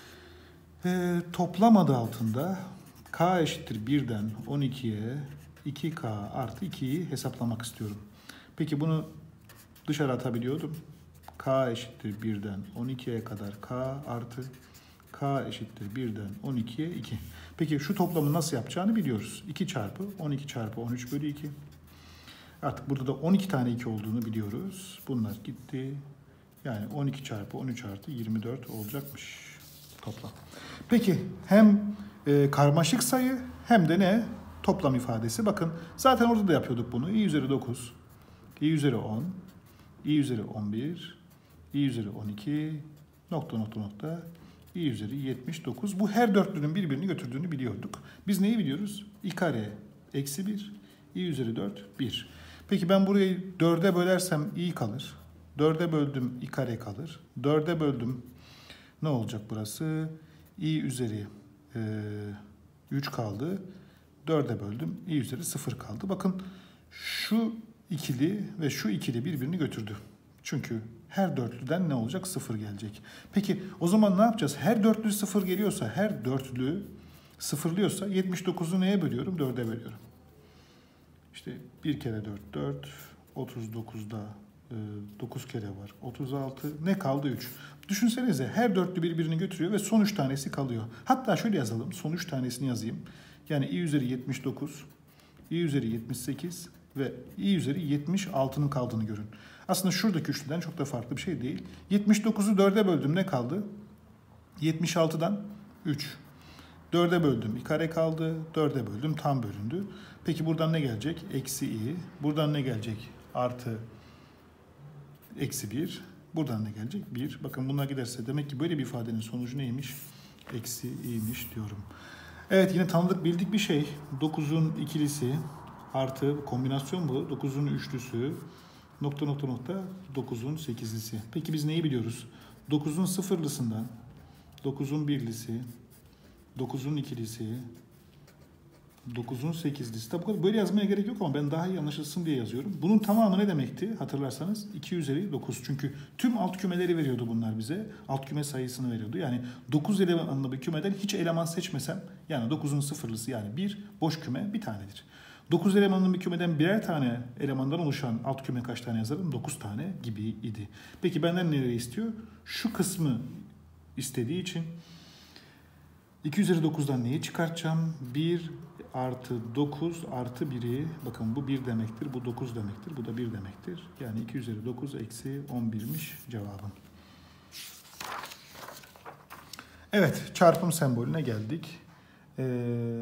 E, toplam adı altında k eşittir birden on ikiye iki k artı ikiyi hesaplamak istiyorum. Peki bunu dışarı atabiliyordum. K eşittir birden on ikiye kadar k artı k eşittir birden on ikiye iki. Peki şu toplamı nasıl yapacağını biliyoruz. iki çarpı on iki çarpı on üç bölü iki. Artık burada da on iki tane iki olduğunu biliyoruz. Bunlar gitti. Yani on iki çarpı on üç artı yirmi dört olacakmış toplam. Peki hem e, karmaşık sayı hem de ne? Toplam ifadesi. Bakın zaten orada da yapıyorduk bunu. i üzeri dokuz, i üzeri on, i üzeri on bir, i üzeri on iki, nokta nokta nokta, i üzeri yetmiş dokuz. Bu her dörtlünün birbirini götürdüğünü biliyorduk. Biz neyi biliyoruz? i kare eksi bir, i üzeri dört, bir. Peki ben burayı dörde bölersem i kalır. dörde böldüm i kare kalır. dörde böldüm ne olacak burası? i üzeri e, üç kaldı. dörde böldüm i üzeri sıfır kaldı. Bakın şu ikili ve şu ikili birbirini götürdü. Çünkü her dörtlüden ne olacak? Sıfır gelecek. Peki o zaman ne yapacağız? Her dörtlü sıfır geliyorsa, her dörtlü sıfırlıyorsa yetmiş dokuzu neye bölüyorum? dörde bölüyorum. İşte bir kere dört, dört. otuz dokuzda dokuz kere var. otuz altı. Ne kaldı? üç. Düşünsenize her dörtlü birbirini götürüyor ve son üç tanesi kalıyor. Hatta şöyle yazalım. Son üç tanesini yazayım. Yani i üzeri yetmiş dokuz, i üzeri yetmiş sekiz ve i üzeri yetmiş altının kaldığını görün. Aslında şuradaki üçlüden çok da farklı bir şey değil. yetmiş dokuzu dörde böldüm ne kaldı? yetmiş altıdan üç. dörde böldüm. i kare kaldı. dörde böldüm. Tam bölündü. Peki buradan ne gelecek? Eksi i. Buradan ne gelecek? Artı eksi bir. Buradan ne gelecek? bir. Bakın bunlar giderse demek ki böyle bir ifadenin sonucu neymiş? Eksi i'ymiş diyorum. Evet, yine tanıdık bildik bir şey. dokuzun ikilisi artı kombinasyon bu. dokuzun üçlüsü nokta nokta nokta dokuzun sekizlisi. Peki biz neyi biliyoruz? dokuzun sıfırlısından dokuzun birlisi, dokuzun ikilisi, dokuzun sekizlisi. Tabi bu kadar böyle yazmaya gerek yok ama ben daha iyi anlaşılsın diye yazıyorum. Bunun tamamı ne demekti? Hatırlarsanız iki üzeri dokuz. Çünkü tüm alt kümeleri veriyordu bunlar bize. Alt küme sayısını veriyordu. Yani dokuz elemanlı bir kümeden hiç eleman seçmesem, yani dokuzun sıfırlısı yani bir boş küme bir tanedir. dokuz elemanlı bir kümeden birer tane elemandan oluşan alt küme kaç tane yazarım? dokuz tane gibi idi. Peki benden nereyi istiyor? Şu kısmı istediği için iki üzeri dokuzdan neyi çıkartacağım? bir artı dokuz artı biri, bakın bu bir demektir, bu dokuz demektir, bu da bir demektir. Yani iki üzeri dokuz eksi on birmiş cevabım. Evet, çarpım sembolüne geldik. Ee,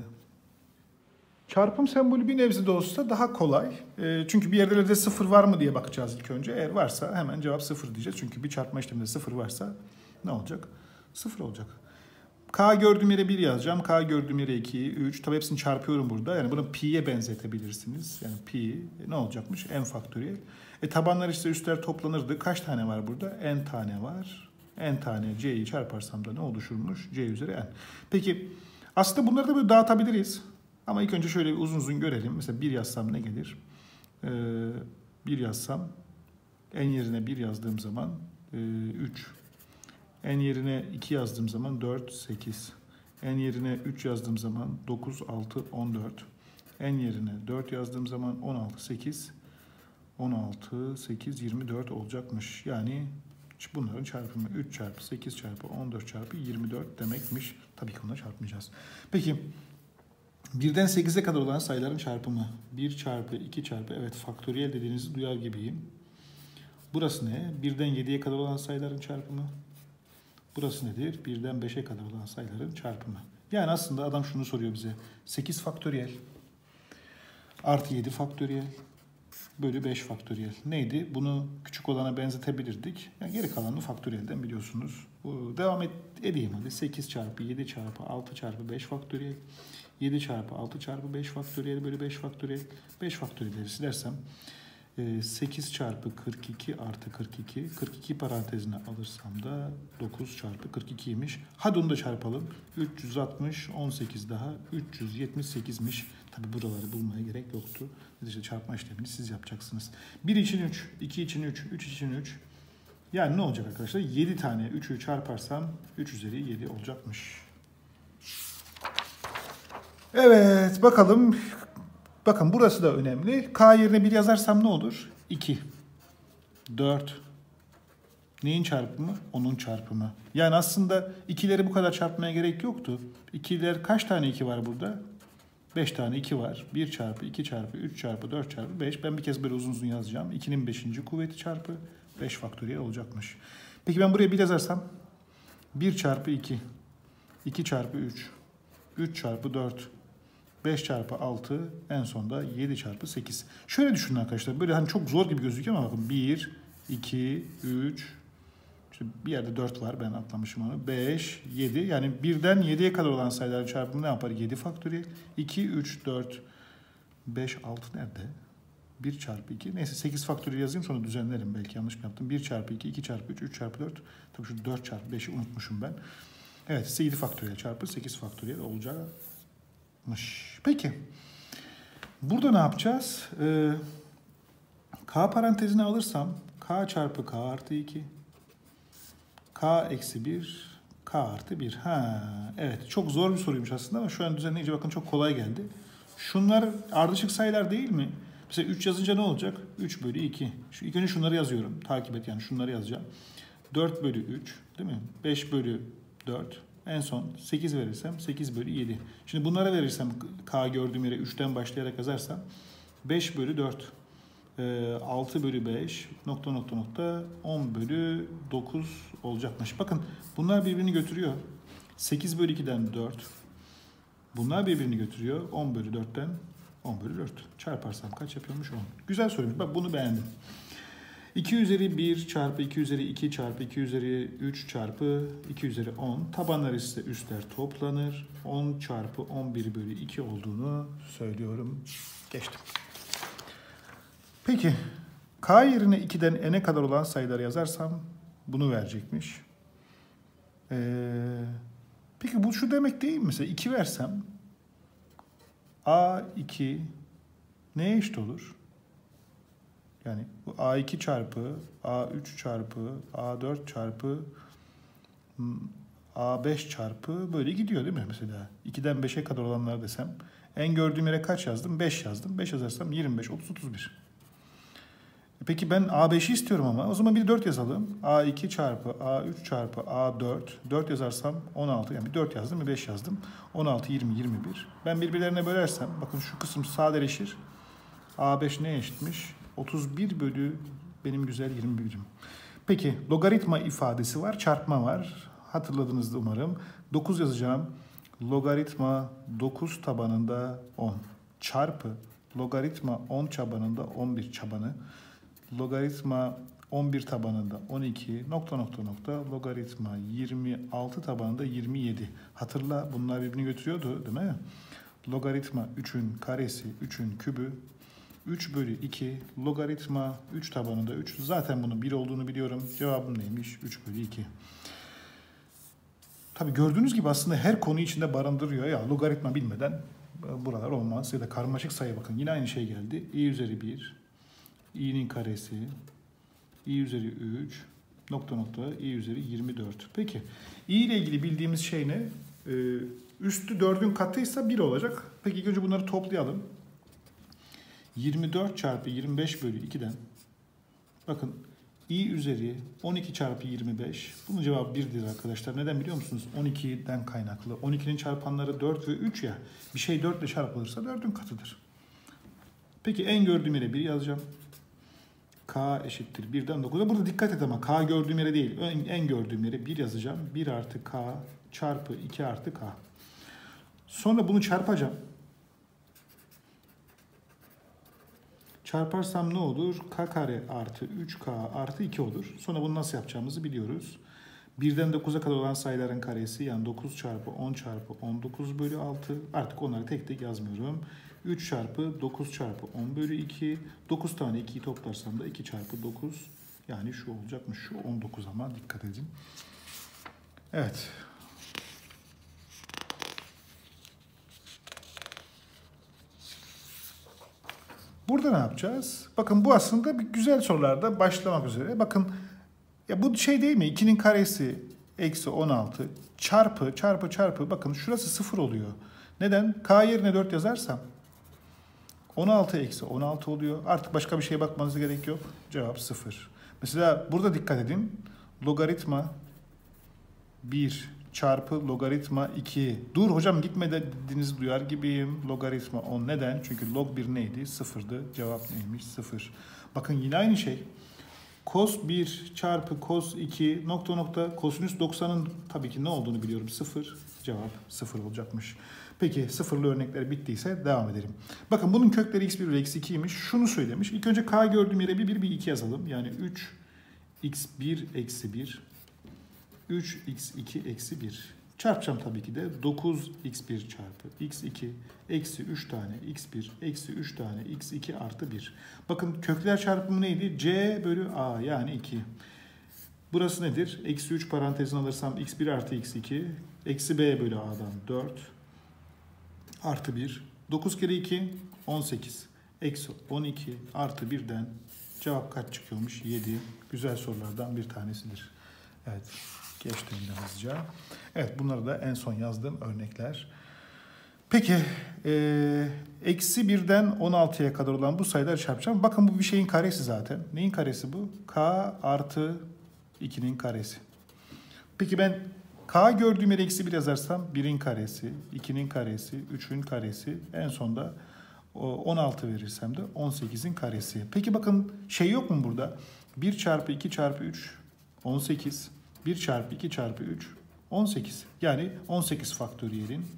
çarpım sembolü bir nebze de olsa daha kolay. Ee, çünkü bir yerlerde sıfır var mı diye bakacağız ilk önce. Eğer varsa hemen cevap sıfır diyeceğiz. Çünkü bir çarpma işleminde sıfır varsa ne olacak? sıfır olacak. K gördüğüm yere bir yazacağım. K gördüğüm yere iki, üç. Tabii hepsini çarpıyorum burada. Yani bunu pi'ye benzetebilirsiniz. Yani pi ne olacakmış? N faktöriyel. E tabanlar işte üstler toplanırdı. Kaç tane var burada? N tane var. N tane c'yi çarparsam da ne oluşurmuş? C üzeri n. Peki aslında bunları da böyle dağıtabiliriz. Ama ilk önce şöyle uzun uzun görelim. Mesela bir yazsam ne gelir? Ee, bir yazsam n yerine bir yazdığım zaman e, üç. N yerine iki yazdığım zaman dört, sekiz. N yerine üç yazdığım zaman dokuz, altı, on dört. N yerine dört yazdığım zaman on altı, sekiz. on altı, sekiz, yirmi dört olacakmış. Yani bunların çarpımı üç çarpı sekiz çarpı on dört çarpı yirmi dört demekmiş. Tabii ki onları çarpmayacağız. Peki birden sekize kadar olan sayıların çarpımı. bir çarpı iki çarpı, evet faktöriyel dediğinizi duyar gibiyim. Burası ne? birden yediye kadar olan sayıların çarpımı. Burası nedir? birden beşe kadar olan sayıların çarpımı. Yani aslında adam şunu soruyor bize. sekiz faktöriyel artı yedi faktöriyel bölü beş faktöriyel. Neydi? Bunu küçük olana benzetebilirdik. Yani geri kalanını faktöriyelden biliyorsunuz. Devam et, edeyim hadi. sekiz çarpı yedi çarpı altı çarpı beş faktöriyel. yedi çarpı altı çarpı beş faktöriyel bölü beş faktöriyel. beş faktöriyelleri silersem sekiz çarpı kırk iki artı kırk iki. kırk iki parantezine alırsam da dokuz çarpı kırk ikiymiş. Hadi onu da çarpalım. üç yüz altmış, on sekiz daha üç yüz yetmiş sekizmiş. Tabi buraları bulmaya gerek yoktu. İşte çarpma işlemini siz yapacaksınız. bir için üç, iki için üç, üç için üç. Yani ne olacak arkadaşlar? yedi tane üçü çarparsam üç üzeri yedi olacakmış. Evet bakalım. Bakın burası da önemli. K yerine bir yazarsam ne olur? iki. dört. Neyin çarpımı? Onun çarpımı. Yani aslında ikileri bu kadar çarpmaya gerek yoktu. İkiler kaç tane iki var burada? beş tane iki var. bir çarpı iki çarpı üç çarpı dört çarpı beş. Ben bir kez böyle uzun uzun yazacağım. ikinin beşinci kuvveti çarpı beş faktöriyel olacakmış. Peki ben buraya bir yazarsam bir çarpı iki. iki çarpı üç. üç çarpı dört. beş çarpı altı, en sonda yedi çarpı sekiz. Şöyle düşünün arkadaşlar. Böyle hani çok zor gibi gözüküyor ama bakın bir, iki, üç, işte bir yerde dört var, ben atlamışım onu. beş, yedi, yani birden yediye kadar olan sayıların çarpımı ne yapar? yedi faktöriyel. iki, üç, dört, beş, altı nerede? bir çarpı iki. Neyse sekiz faktöriyel yazayım, sonra düzenlerim. Belki yanlış mı yaptım? bir çarpı iki, iki çarpı üç, üç çarpı dört. Tabii şu dört çarpı beşi unutmuşum ben. Evet, yedi faktöriyel çarpı sekiz faktöriyel olacak. Peki. Burada ne yapacağız? Ee, K parantezine alırsam K çarpı K artı iki. K eksi bir. K artı bir. Ha, evet. Çok zor bir soruymuş aslında ama şu an düzenleyince bakın çok kolay geldi. Şunlar ardışık sayılar değil mi? Mesela üç yazınca ne olacak? üç bölü iki. Şu, ilk önce şunları yazıyorum. Takip et, yani şunları yazacağım. dört bölü üç. Değil mi? beş bölü dört. En son sekiz verirsem sekiz bölü yedi. Şimdi bunlara verirsem K gördüğüm yere üçten başlayarak yazarsam beş bölü dört, altı bölü beş, nokta nokta nokta on bölü dokuz olacakmış. Bakın bunlar birbirini götürüyor. sekiz bölü ikiden dört, Bunlar birbirini götürüyor. on bölü dörtten on bölü dört. Çarparsam kaç yapıyormuş? on. Güzel soruymuş. Bak bunu beğendim. iki üzeri bir çarpı iki üzeri iki çarpı iki üzeri üç çarpı iki üzeri on. Tabanlar ise üstler toplanır. on çarpı on bir bölü iki olduğunu söylüyorum. Geçtim. Peki k yerine iki'den n'e kadar olan sayıları yazarsam bunu verecekmiş. Ee, peki bu şu demek değil mi? Mesela iki versem a iki neye eşit olur? Yani bu a iki çarpı a üç çarpı a dört çarpı a beş çarpı böyle gidiyor değil mi mesela? iki'den beş'e kadar olanlar desem. En gördüğüm yere kaç yazdım? beş yazdım. beş yazarsam yirmi beş, otuz, otuz bir. Peki ben a beş'i istiyorum ama o zaman bir dört yazalım. a iki çarpı a üç çarpı a dört. dört yazarsam on altı. Yani bir dört yazdım bir beş yazdım. on altı, yirmi, yirmi bir. Ben birbirlerine bölersem bakın şu kısım sadeleşir. a beş neye eşitmiş? otuz bir bölü benim güzel yirmi birim. Peki logaritma ifadesi var, çarpma var. Hatırladınız da umarım. dokuz yazacağım. Logaritma dokuz tabanında on çarpı logaritma on tabanında on bir çabanı. Logaritma on bir tabanında on iki nokta nokta nokta logaritma yirmi altı tabanında yirmi yedi. Hatırla bunlar birbirini götürüyordu değil mi? Logaritma üçün karesi üçün kübü üç bölü iki logaritma üç tabanında üç. Zaten bunun bir olduğunu biliyorum. Cevabım neymiş? üç bölü iki. Tabii gördüğünüz gibi aslında her konu içinde barındırıyor ya. Logaritma bilmeden buralar olmaz. Ya da karmaşık sayı bakın. Yine aynı şey geldi. i üzeri bir, i'nin karesi, i üzeri üç, nokta nokta, i üzeri yirmi dört. Peki i ile ilgili bildiğimiz şey ne? Ee, üstü dördün katıysa bir olacak. Peki ilk önce bunları toplayalım. yirmi dört çarpı yirmi beş bölü iki'den bakın i üzeri on iki çarpı yirmi beş. Bunun cevabı bir'dir arkadaşlar. Neden biliyor musunuz? on iki'den kaynaklı. on iki'nin çarpanları dört ve üç ya. Bir şey dört ile çarpılırsa dördün katıdır. Peki en gördüğüm yere bir yazacağım. K eşittir bir'den dokuz'a. Burada dikkat et ama k gördüğüm yere değil. En, en gördüğüm yere bir yazacağım. bir artı k çarpı iki artı k. Sonra bunu çarpacağım. Çarparsam ne olur? K kare artı üç k artı iki olur. Sonra bunu nasıl yapacağımızı biliyoruz. bir'den dokuz'a kadar olan sayıların karesi yani dokuz çarpı on çarpı on dokuz bölü altı. Artık onları tek tek yazmıyorum. üç çarpı dokuz çarpı on bölü iki. dokuz tane iki'yi toplarsam da iki çarpı dokuz. Yani şu olacakmış. Şu on dokuz ama dikkat edin. Evet. Burada ne yapacağız? Bakın bu aslında bir güzel sorularda başlamak üzere. Bakın ya bu şey değil mi? iki'nin karesi eksi on altı çarpı çarpı çarpı. Bakın şurası sıfır oluyor. Neden? K yerine dört yazarsam on altı eksi on altı oluyor. Artık başka bir şeye bakmanıza gerek yok. Cevap sıfır. Mesela burada dikkat edin. Logaritma bir çarpı logaritma iki. Dur hocam gitme dediğinizi duyar gibiyim. Logaritma on. Neden? Çünkü log bir neydi? sıfır'dı. Cevap neymiş? sıfır. Bakın yine aynı şey. Cos bir çarpı cos iki nokta nokta kosinüs doksan'ın tabii ki ne olduğunu biliyorum. sıfır. Cevap sıfır olacakmış. Peki sıfırlı örnekler bittiyse devam edelim. Bakın bunun kökleri x bir ve x iki'ymiş. Şunu söylemiş. İlk önce k gördüğüm yere bir bir bir iki yazalım. Yani üç x bir eksi bir. üç x iki eksi bir. Çarpacağım tabii ki de dokuz x bir çarpı x iki eksi üç tane x bir eksi üç tane x iki artı bir. Bakın kökler çarpımı neydi? C bölü a yani iki. Burası nedir? Eksi üç parantezine alırsam x bir artı x iki eksi b bölü a'dan dört artı bir. dokuz kere iki on sekiz eksi on iki artı bir'den cevap kaç çıkıyormuş? yedi. Güzel sorulardan bir tanesidir. Evet. Geçtim yine hızlıca. Evet bunları da en son yazdığım örnekler. Peki e, eksi bir'den on altı'ya kadar olan bu sayıları çarpacağım. Bakın bu bir şeyin karesi zaten. Neyin karesi bu? K artı iki'nin karesi. Peki ben K gördüğüm yere eksi bir yazarsam bir'in karesi, iki'nin karesi, üç'ün karesi. En sonda on altı verirsem de on sekiz'in karesi. Peki bakın şey yok mu burada? bir çarpı iki çarpı üç on sekiz. bir çarpı iki çarpı üç on sekiz. Yani on sekiz faktöriyelin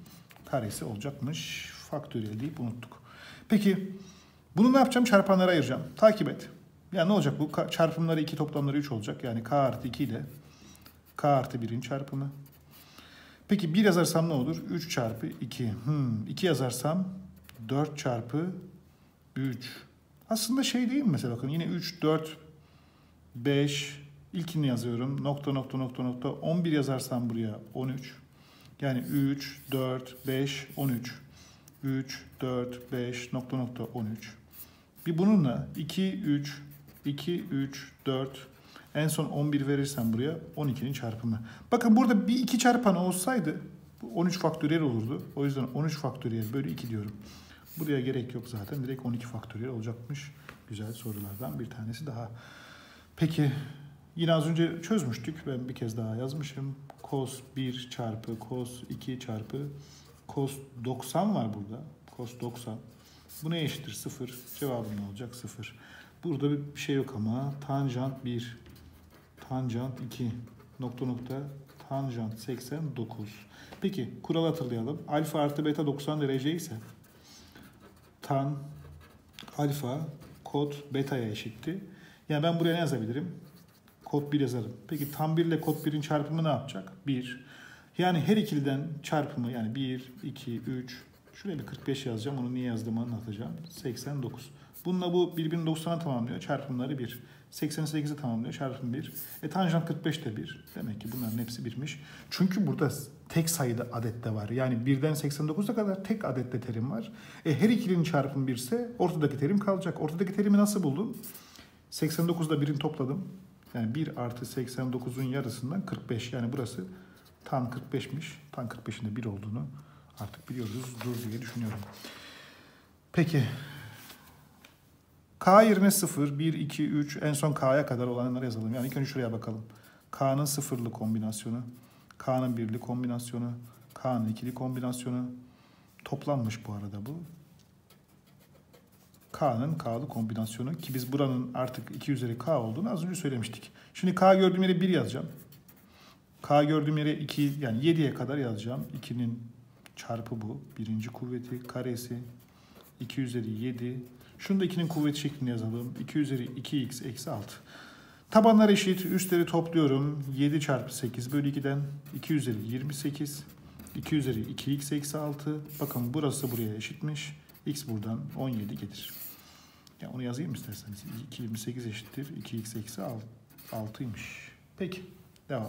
karesi olacakmış. Faktöriyel deyip unuttuk. Peki bunu ne yapacağım? Çarpanlara ayıracağım. Takip et. Yani ne olacak bu? Çarpımları iki, toplamları üç olacak. Yani k artı iki ile k artı birin çarpımı. Peki bir yazarsam ne olur? üç çarpı iki. Hmm, iki yazarsam dört çarpı üç. Aslında şey değil mi mesela? Bakın yine üç, dört, beş. İlkini yazıyorum. Nokta nokta nokta nokta. on bir yazarsam buraya on üç. Yani üç, dört, beş, on üç. üç, dört, beş, nokta nokta on üç. Bir bununla iki, üç, iki, üç, dört. En son on bir verirsem buraya on ikinin çarpımı. Bakın burada bir iki çarpanı olsaydı on üç faktöriyel olurdu. O yüzden on üç faktöriyel bölü iki diyorum. Buraya gerek yok zaten. Direkt on iki faktöriyel olacakmış. Güzel sorulardan bir tanesi daha. Peki yine az önce çözmüştük. Ben bir kez daha yazmışım. Cos bir çarpı cos iki çarpı cos doksan var burada. Cos doksan. Bu neye eşittir? sıfır. Cevabım ne olacak? sıfır. Burada bir şey yok ama. Tanjant bir. Tanjant iki. Nokta nokta. Tanjant seksen dokuz. Peki kuralı hatırlayalım. Alfa artı beta doksan derece ise tan alfa kod beta'ya eşitti. Yani ben buraya ne yazabilirim? Kod bir yazarım. Peki tan bir ile kod birin çarpımı ne yapacak? bir. Yani her ikiliden çarpımı yani bir, iki, üç. Şuraya bir kırk beş yazacağım. Onu niye yazdığımı anlatacağım. seksen dokuz. Bununla bu birbirini doksana tamamlıyor. Çarpımları bir. seksen sekizi tamamlıyor. Çarpım bir. E tanjant kırk beş de bir. Demek ki bunların hepsi birmiş. Çünkü burada tek sayıda adette var. Yani birden seksen dokuza kadar tek adette terim var. E her ikilinin çarpımı bir ise ortadaki terim kalacak. Ortadaki terimi nasıl buldum? seksen dokuzda birini topladım. Yani bir artı seksen dokuzun yarısından kırk beş. Yani burası tan kırk beşmiş. Tan kırk beşin de bir olduğunu artık biliyoruzdur diye düşünüyorum. Peki. K yerine sıfır, bir, iki, üç, en son K'ya kadar olanları yazalım. Yani ilk önce şuraya bakalım. K'nın sıfırlı kombinasyonu, K'nın birli kombinasyonu, K'nın ikili kombinasyonu. Toplanmış bu arada bu. K'nın K'lı kombinasyonu ki biz buranın artık iki üzeri K olduğunu az önce söylemiştik. Şimdi K gördüğüm yere bir yazacağım. K gördüğüm yere iki yani yediye kadar yazacağım. ikinin çarpı bu. Birinci kuvveti karesi. iki üzeri yedi. Şunu da ikinin kuvveti şeklinde yazalım. iki üzeri iki x eksi altı. Tabanlar eşit. Üstleri topluyorum. yedi çarpı sekiz bölü ikiden. iki üzeri yirmi sekiz. iki üzeri iki x eksi altı. Bakın burası buraya eşitmiş. X buradan on yedi gelir. Ya onu yazayım isterseniz. iki yirmi sekiz eşittir. iki x eksi altıymış. Peki. Devam.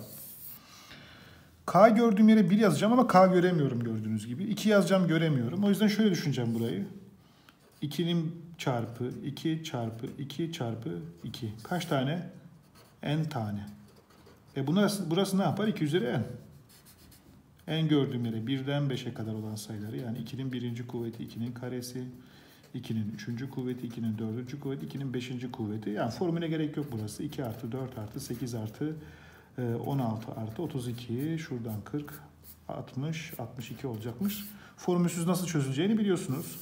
K gördüğüm yere bir yazacağım ama K göremiyorum gördüğünüz gibi. iki yazacağım göremiyorum. O yüzden şöyle düşüneceğim burayı. ikinin çarpı iki çarpı iki çarpı iki. Kaç tane? N tane. E burası, burası ne yapar? iki üzeri n. N gördüğüm yere birden beşe kadar olan sayıları yani ikinin birinci kuvveti, ikinin karesi, ikinin üçüncü kuvveti, ikinin dördüncü kuvveti, ikinin beşinci kuvveti. Yani formüle gerek yok burası. iki artı dört artı sekiz artı on altı artı otuz iki. Şuradan kırk, altmış, altmış iki olacakmış. Formülsüz nasıl çözüleceğini biliyorsunuz.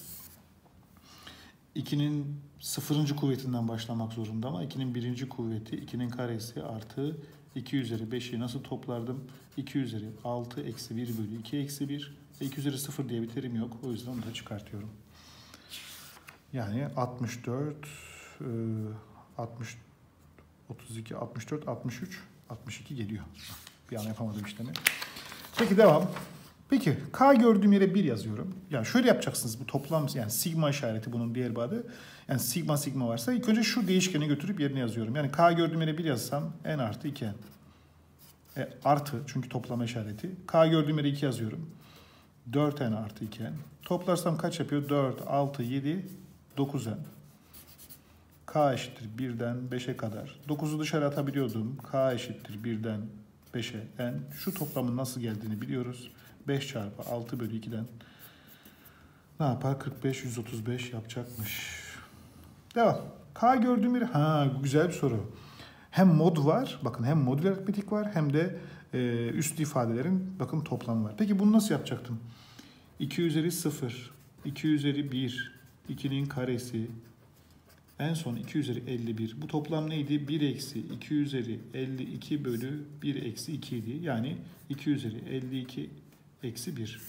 ikinin sıfırıncı kuvvetinden başlamak zorunda ama ikinin birinci kuvveti, ikinin karesi artı iki üzeri beşi nasıl toplardım? iki üzeri altı eksi bir bölü iki eksi bir. E iki üzeri sıfır diye bir terim yok. O yüzden onu da çıkartıyorum. Yani altmış dört, altmış, otuz iki, altmış dört, altmış üç, altmış iki geliyor. Bir an yapamadım işlemi. Peki devam. Peki K gördüğüm yere bir yazıyorum. Yani şöyle yapacaksınız bu toplam yani sigma işareti bunun diğer bir adı. Yani sigma sigma varsa ilk önce şu değişkeni götürüp yerine yazıyorum. Yani K gördüğüm yere bir yazsam n artı iki n. E, artı çünkü toplama işareti. K gördüğüm yere iki yazıyorum. dört n artı iki n. Toplarsam kaç yapıyor? dört, altı, yedi, dokuz n. K eşittir birden beşe kadar. dokuzu dışarı atabiliyordum. K eşittir birden beşe n. Şu toplamın nasıl geldiğini biliyoruz. beş çarpı altı bölü ikiden ne yapar? kırk beş, yüz otuz beş yapacakmış. Devam. K gördüğüm bir... Ha, güzel bir soru. Hem mod var. Bakın hem modül aritmetik var hem de e, üst ifadelerin bakın toplamı var. Peki bunu nasıl yapacaktım? iki üzeri sıfır, iki üzeri bir, ikinin karesi, en son iki üzeri elli bir. Bu toplam neydi? bir eksi iki üzeri elli iki bölü bir eksi iki idi. Yani iki üzeri elli iki eksi bir.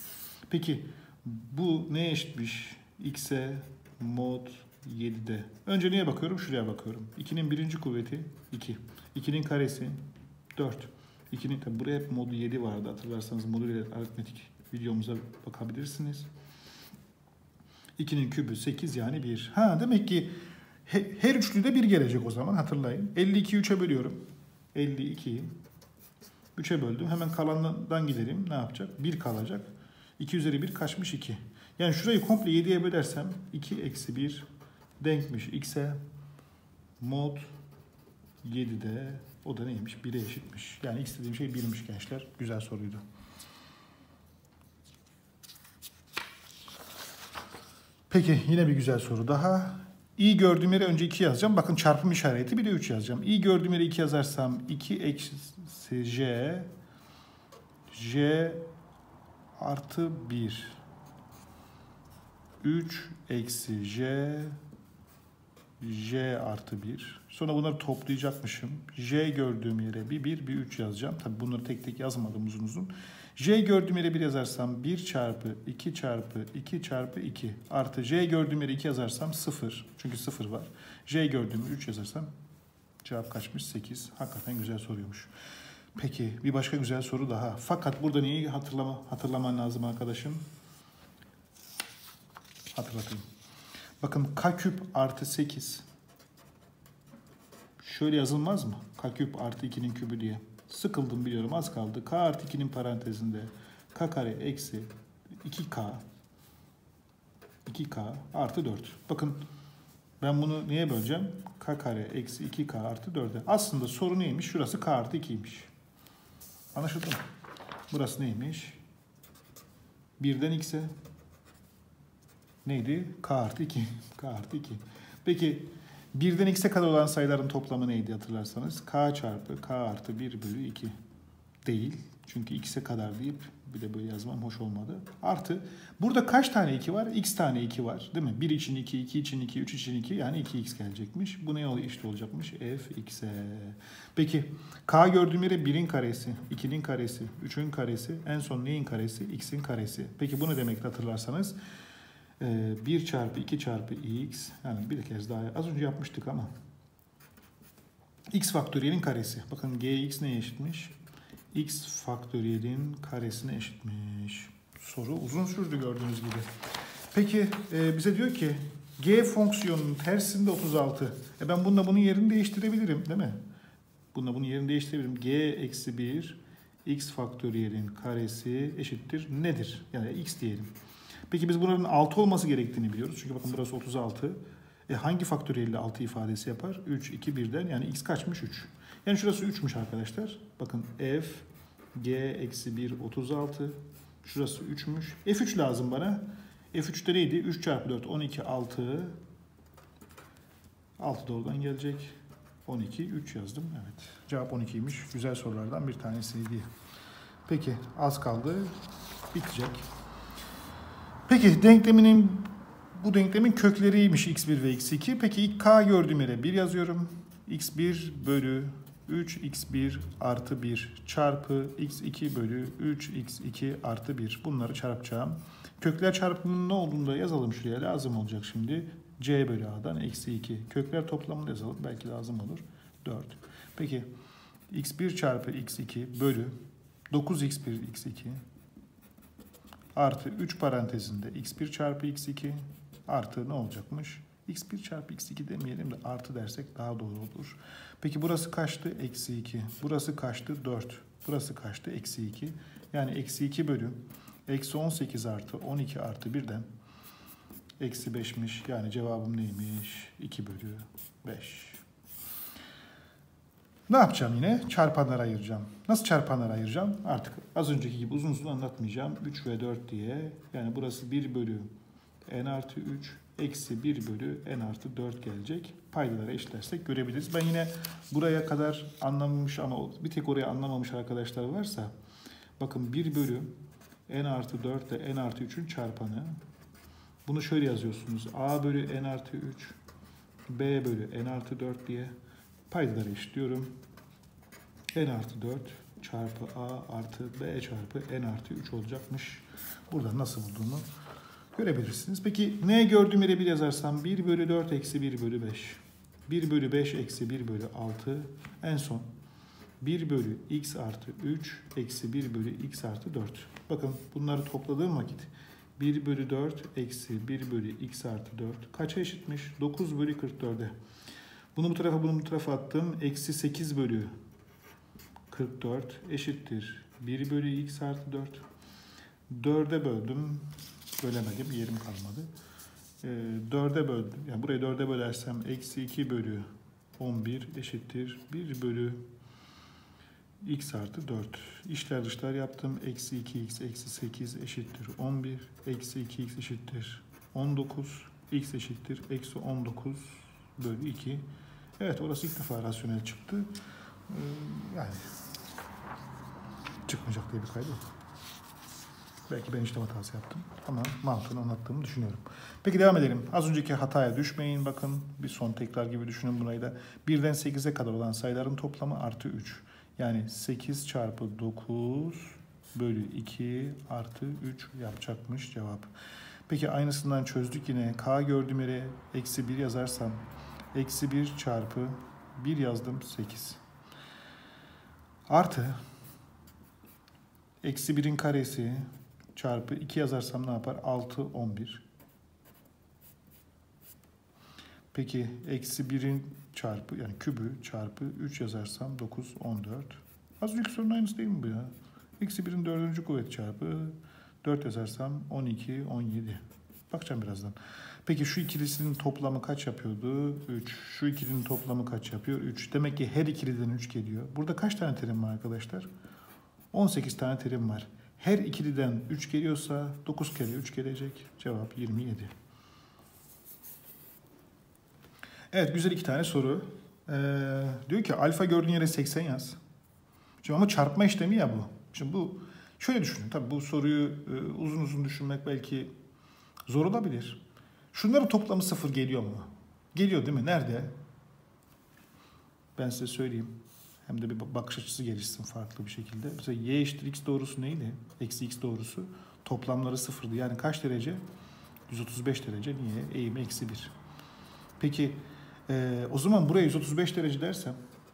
Peki bu neye eşitmiş? X'e mod yedide. Önce neye bakıyorum? Şuraya bakıyorum. ikinin birinci kuvveti iki. ikinin karesi dört. ikinin, tabi buraya hep modu yedi vardı. Hatırlarsanız modül aritmetik videomuza bakabilirsiniz. ikinin kübü sekiz yani bir. Ha demek ki her üçlüde bir gelecek o zaman, hatırlayın. elli ikiyi üçe bölüyorum. elli ikiyi üçe böldüm. Hemen kalandan gidelim. Ne yapacak? bir kalacak. iki üzeri bir kaçmış? iki. Yani şurayı komple yediye bölersem iki eksi bir denkmiş x'e mod yedide, o da neymiş? bire eşitmiş. Yani x dediğim şey birmiş gençler. Güzel soruydu. Peki yine bir güzel soru daha. i gördüğüm yere önce iki yazacağım. Bakın çarpım işareti, bir de üç yazacağım. i gördüğüm yere iki yazarsam iki eksi j j artı bir. üç eksi j j artı bir. Sonra bunları toplayacakmışım. J gördüğüm yere bir bir, bir üç yazacağım. Tabii bunları tek tek yazmadım uzun uzun. J gördüğüm yere bir yazarsam bir çarpı iki çarpı iki çarpı iki artı j gördüğüm yere iki yazarsam sıfır. Çünkü sıfır var. J gördüğüm yere üç yazarsam cevap kaçmış? sekiz. Hakikaten güzel soruyormuş. Peki bir başka güzel soru daha. Fakat burada neyi hatırlama, hatırlaman lazım arkadaşım? Hatırlatayım. Bakın k küp artı sekiz. Şöyle yazılmaz mı? K küp artı ikinin kübü diye. Sıkıldım biliyorum, az kaldı. K artı ikinin parantezinde k kare eksi iki k iki k artı dört. Bakın ben bunu neye böleceğim? K kare eksi iki k artı dört'e. Aslında soru neymiş? Şurası k artı iki'ymiş. Anlaşıldı mı? Burası neymiş? birden x'e. Neydi? K artı iki. K artı iki. Peki birden x'e kadar olan sayıların toplamı neydi hatırlarsanız? K çarpı k artı bir bölü iki. Değil. Çünkü x'e kadar deyip bir de böyle yazmam hoş olmadı. Artı. Burada kaç tane iki var? X tane iki var. Değil mi? bir için iki, iki için iki, üç için iki. Yani iki x gelecekmiş. Bu ne oluyor? İşte olacakmış. F x'e. Peki k gördüğüm yere birin karesi, ikinin karesi, üçün karesi, en son neyin karesi? X'in karesi. Peki bu ne demek hatırlarsanız? bir çarpı iki çarpı x, yani bir kez daha az önce yapmıştık ama x faktöriyelin karesi. Bakın gx neye eşitmiş? X faktöriyelin karesine eşitmiş. Soru uzun sürdü gördüğünüz gibi. Peki e, bize diyor ki g fonksiyonunun tersinde otuz altı. E ben bununla bunun yerini değiştirebilirim değil mi? Bununla bunun yerini değiştirebilirim. G eksi bir x faktöriyelin karesi eşittir nedir? Yani x diyelim. Peki biz bunların altı olması gerektiğini biliyoruz. Çünkü bakın burası otuz altı. E hangi faktöriyelle altı ifadesi yapar? üç, iki, birden yani x kaçmış? üç. Yani şurası üç'müş arkadaşlar. Bakın f g eksi bir otuz altı. Şurası üç'müş. f üç lazım bana. f üç'te neydi? üç çarpı dört on iki altı. altı doğrudan gelecek. on iki üç yazdım. Evet. Cevap on iki'ymiş. Güzel sorulardan bir tanesiydi. Peki az kaldı. Bitecek. Peki denkleminin bu denklemin kökleriymiş x bir ve x iki. Peki ilk k gördüğüm yere bir yazıyorum. x bir bölü üç x bir artı bir çarpı x iki bölü üç x iki artı bir. Bunları çarpacağım. Kökler çarpımının ne olduğunu da yazalım şuraya. Lazım olacak şimdi. C bölü a'dan eksi iki. Kökler toplamını yazalım. Belki lazım olur. dört. Peki x bir çarpı x iki bölü dokuz x bir x iki artı üç parantezinde x bir çarpı x iki artı ne olacakmış? x bir çarpı x iki demeyelim de artı dersek daha doğru olur. Peki burası kaçtı? Eksi iki. Burası kaçtı? dört. Burası kaçtı? Eksi iki. Yani eksi iki bölü eksi on sekiz artı on iki artı birden eksi beş'miş. Yani cevabım neymiş? iki bölü beş. Ne yapacağım yine? Çarpanlara ayıracağım. Nasıl çarpanlara ayıracağım? Artık az önceki gibi uzun uzun anlatmayacağım. üç ve dört diye. Yani burası bir bölü n artı üç eksi bir bölü n artı dört gelecek. Paydaları eşitlersek görebiliriz. Ben yine buraya kadar anlamamış ama bir tek oraya anlamamış arkadaşlar varsa bakın bir bölü n artı dört ile n artı üç'ün çarpanı. Bunu şöyle yazıyorsunuz. A bölü n artı üç b bölü n artı dört diye paydaları eşitliyorum. N artı dört çarpı A artı B çarpı N artı üç olacakmış. Buradan nasıl bulduğunu görebilirsiniz. Peki ne gördüğüm yere bir yazarsam bir bölü dört eksi bir bölü beş. bir bölü beş eksi bir bölü altı. En son bir bölü x artı üç eksi bir bölü x artı dört. Bakın bunları topladığım vakit bir bölü dört eksi bir bölü x artı dört kaça eşitmiş? dokuz bölü kırk dörde. Bunu bu tarafa bunu bu tarafa attım. Eksi sekiz bölü kırk dört eşittir bir bölü x artı dört. dörde böldüm. Bölemedim. Yerim kalmadı. dörde böldüm. Yani burayı dörde bölersem eksi iki bölü on bir eşittir bir bölü x artı dört. İşler dışlar yaptım. Eksi iki x eksi sekiz eşittir on bir. Eksi iki x eşittir on dokuz. X eşittir eksi on dokuz bölü iki. Evet, orası ilk defa rasyonel çıktı. Ee, yani çıkmayacak diye bir kaydı yok. Belki ben işlem hatası yaptım ama mantığını anlattığımı düşünüyorum. Peki devam edelim. Az önceki hataya düşmeyin. Bakın bir son tekrar gibi düşünün burayı da. birden sekize kadar olan sayıların toplamı artı üç. Yani sekiz çarpı dokuz bölü iki artı üç yapacakmış cevap. Peki aynısından çözdük yine. K gördüğüm yere eksi bir yazarsam eksi bir çarpı bir yazdım sekiz. Artı eksi birin karesi çarpı iki yazarsam ne yapar? altı, on bir. Peki eksi birin çarpı yani kübü çarpı üç yazarsam dokuz, on dört. Az önceki sorunun aynısı değil mi bu ya? Eksi birin dördüncü kuvvet çarpı dört yazarsam on iki, on yedi. Bakacağım birazdan. Peki şu ikilisinin toplamı kaç yapıyordu? üç. Şu ikilinin toplamı kaç yapıyor? üç. Demek ki her ikiliden üç geliyor. Burada kaç tane terim var arkadaşlar? on sekiz tane terim var. Her ikiliden üç geliyorsa dokuz kere üç gelecek. Cevap yirmi yedi. Evet, güzel iki tane soru. Ee, diyor ki alfa gördüğün yere seksen yaz. Şimdi ama çarpma işlemi ya bu. Şimdi bu şöyle düşünün. Tabii bu soruyu e, uzun uzun düşünmek belki zor olabilir. Şunların toplamı sıfır geliyor mu? Geliyor değil mi? Nerede? Ben size söyleyeyim. Hem de bir bakış açısı gelişsin farklı bir şekilde. Mesela y eşittir x doğrusu neydi? Eksi x doğrusu. Toplamları sıfırdı. Yani kaç derece? yüz otuz beş derece. Niye? Eğimi eksi bir. Peki e, o zaman buraya yüz otuz beş derece dersem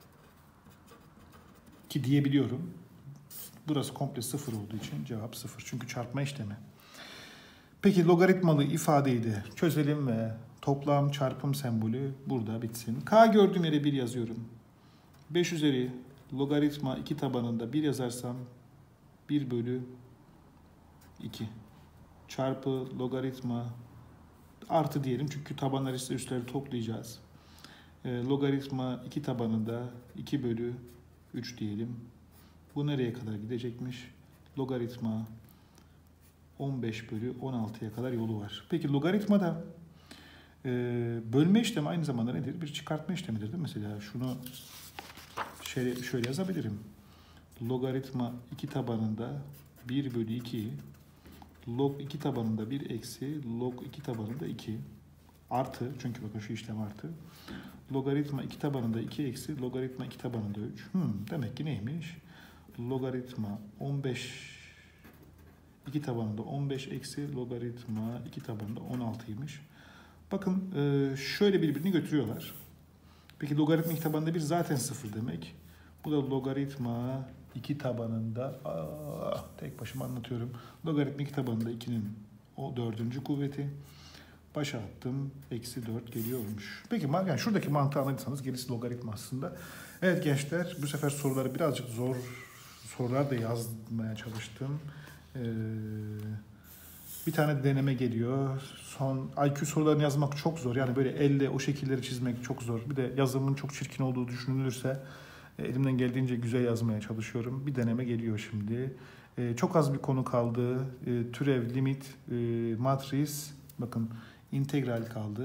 ki diyebiliyorum. Burası komple sıfır olduğu için cevap sıfır. Çünkü çarpma işlemi. Peki logaritmalı ifadeyi de çözelim ve toplam çarpım sembolü burada bitsin. K gördüğüm yere bir yazıyorum. beş üzeri logaritma iki tabanında bir yazarsam bir bölü iki çarpı logaritma artı diyelim çünkü tabanlar ise üstleri toplayacağız. E, logaritma iki tabanında iki bölü üç diyelim. Bu nereye kadar gidecekmiş? Logaritma on beş bölü on altıya kadar yolu var. Peki logaritmada e, bölme işlemi aynı zamanda nedir? Bir çıkartma işlemidir değil mi? Mesela şunu şöyle, şöyle yazabilirim. Logaritma iki tabanında bir bölü iki, log iki tabanında bir eksi, log iki tabanında iki artı, çünkü bakın şu işlem artı. Logaritma iki tabanında iki eksi, logaritma iki tabanında üç. Hmm, demek ki neymiş? Logaritma on beş iki tabanında on beş eksi logaritma iki tabanında on altıymış. Bakın şöyle birbirini götürüyorlar. Peki logaritma iki tabanında bir zaten sıfır demek. Bu da logaritma iki tabanında aa, tek başıma anlatıyorum. Logaritma iki tabanında ikinin o dördüncü kuvveti. Başa attım. Eksi dört geliyormuş. Peki yani şuradaki mantığı anladıysanız gerisi logaritma aslında. Evet gençler, bu sefer soruları birazcık zor sorular da yazmaya çalıştım. Ee, bir tane de deneme geliyor. Son I Q sorularını yazmak çok zor. Yani böyle elle o şekilleri çizmek çok zor. Bir de yazımın çok çirkin olduğu düşünülürse elimden geldiğince güzel yazmaya çalışıyorum. Bir deneme geliyor şimdi. Ee, çok az bir konu kaldı. Ee, türev, limit, e, matris, bakın integral kaldı.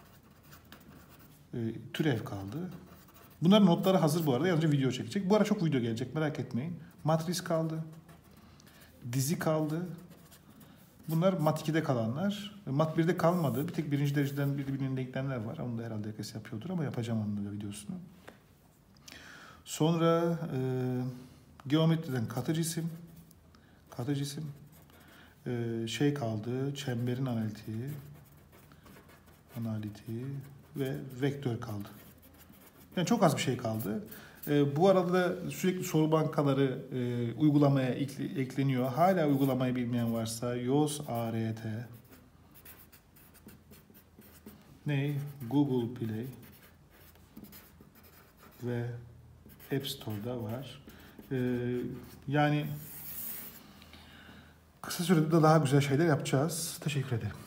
Ee, türev kaldı. Bunların notları hazır bu arada. Yalnızca video çekecek. Bu ara çok video gelecek, merak etmeyin. Matris kaldı. Dizi kaldı. Bunlar mat ikide kalanlar. Mat birde kalmadı. Bir tek birinci dereceden birbirinin denklemler var. Onu da herhalde herkes yapıyordur ama yapacağım onun da videosunu. Sonra e, Geometriden katı cisim. Katı cisim. Ee, şey kaldı. Çemberin analitiği. Analitiği. Ve vektör kaldı. Yani çok az bir şey kaldı. Ee, bu arada da sürekli soru bankaları e, uygulamaya ekle, ekleniyor. Hala uygulamayı bilmeyen varsa Y O S A R T ne? Google Play ve App Store'da var. Ee, yani kısa sürede de daha güzel şeyler yapacağız. Teşekkür ederim.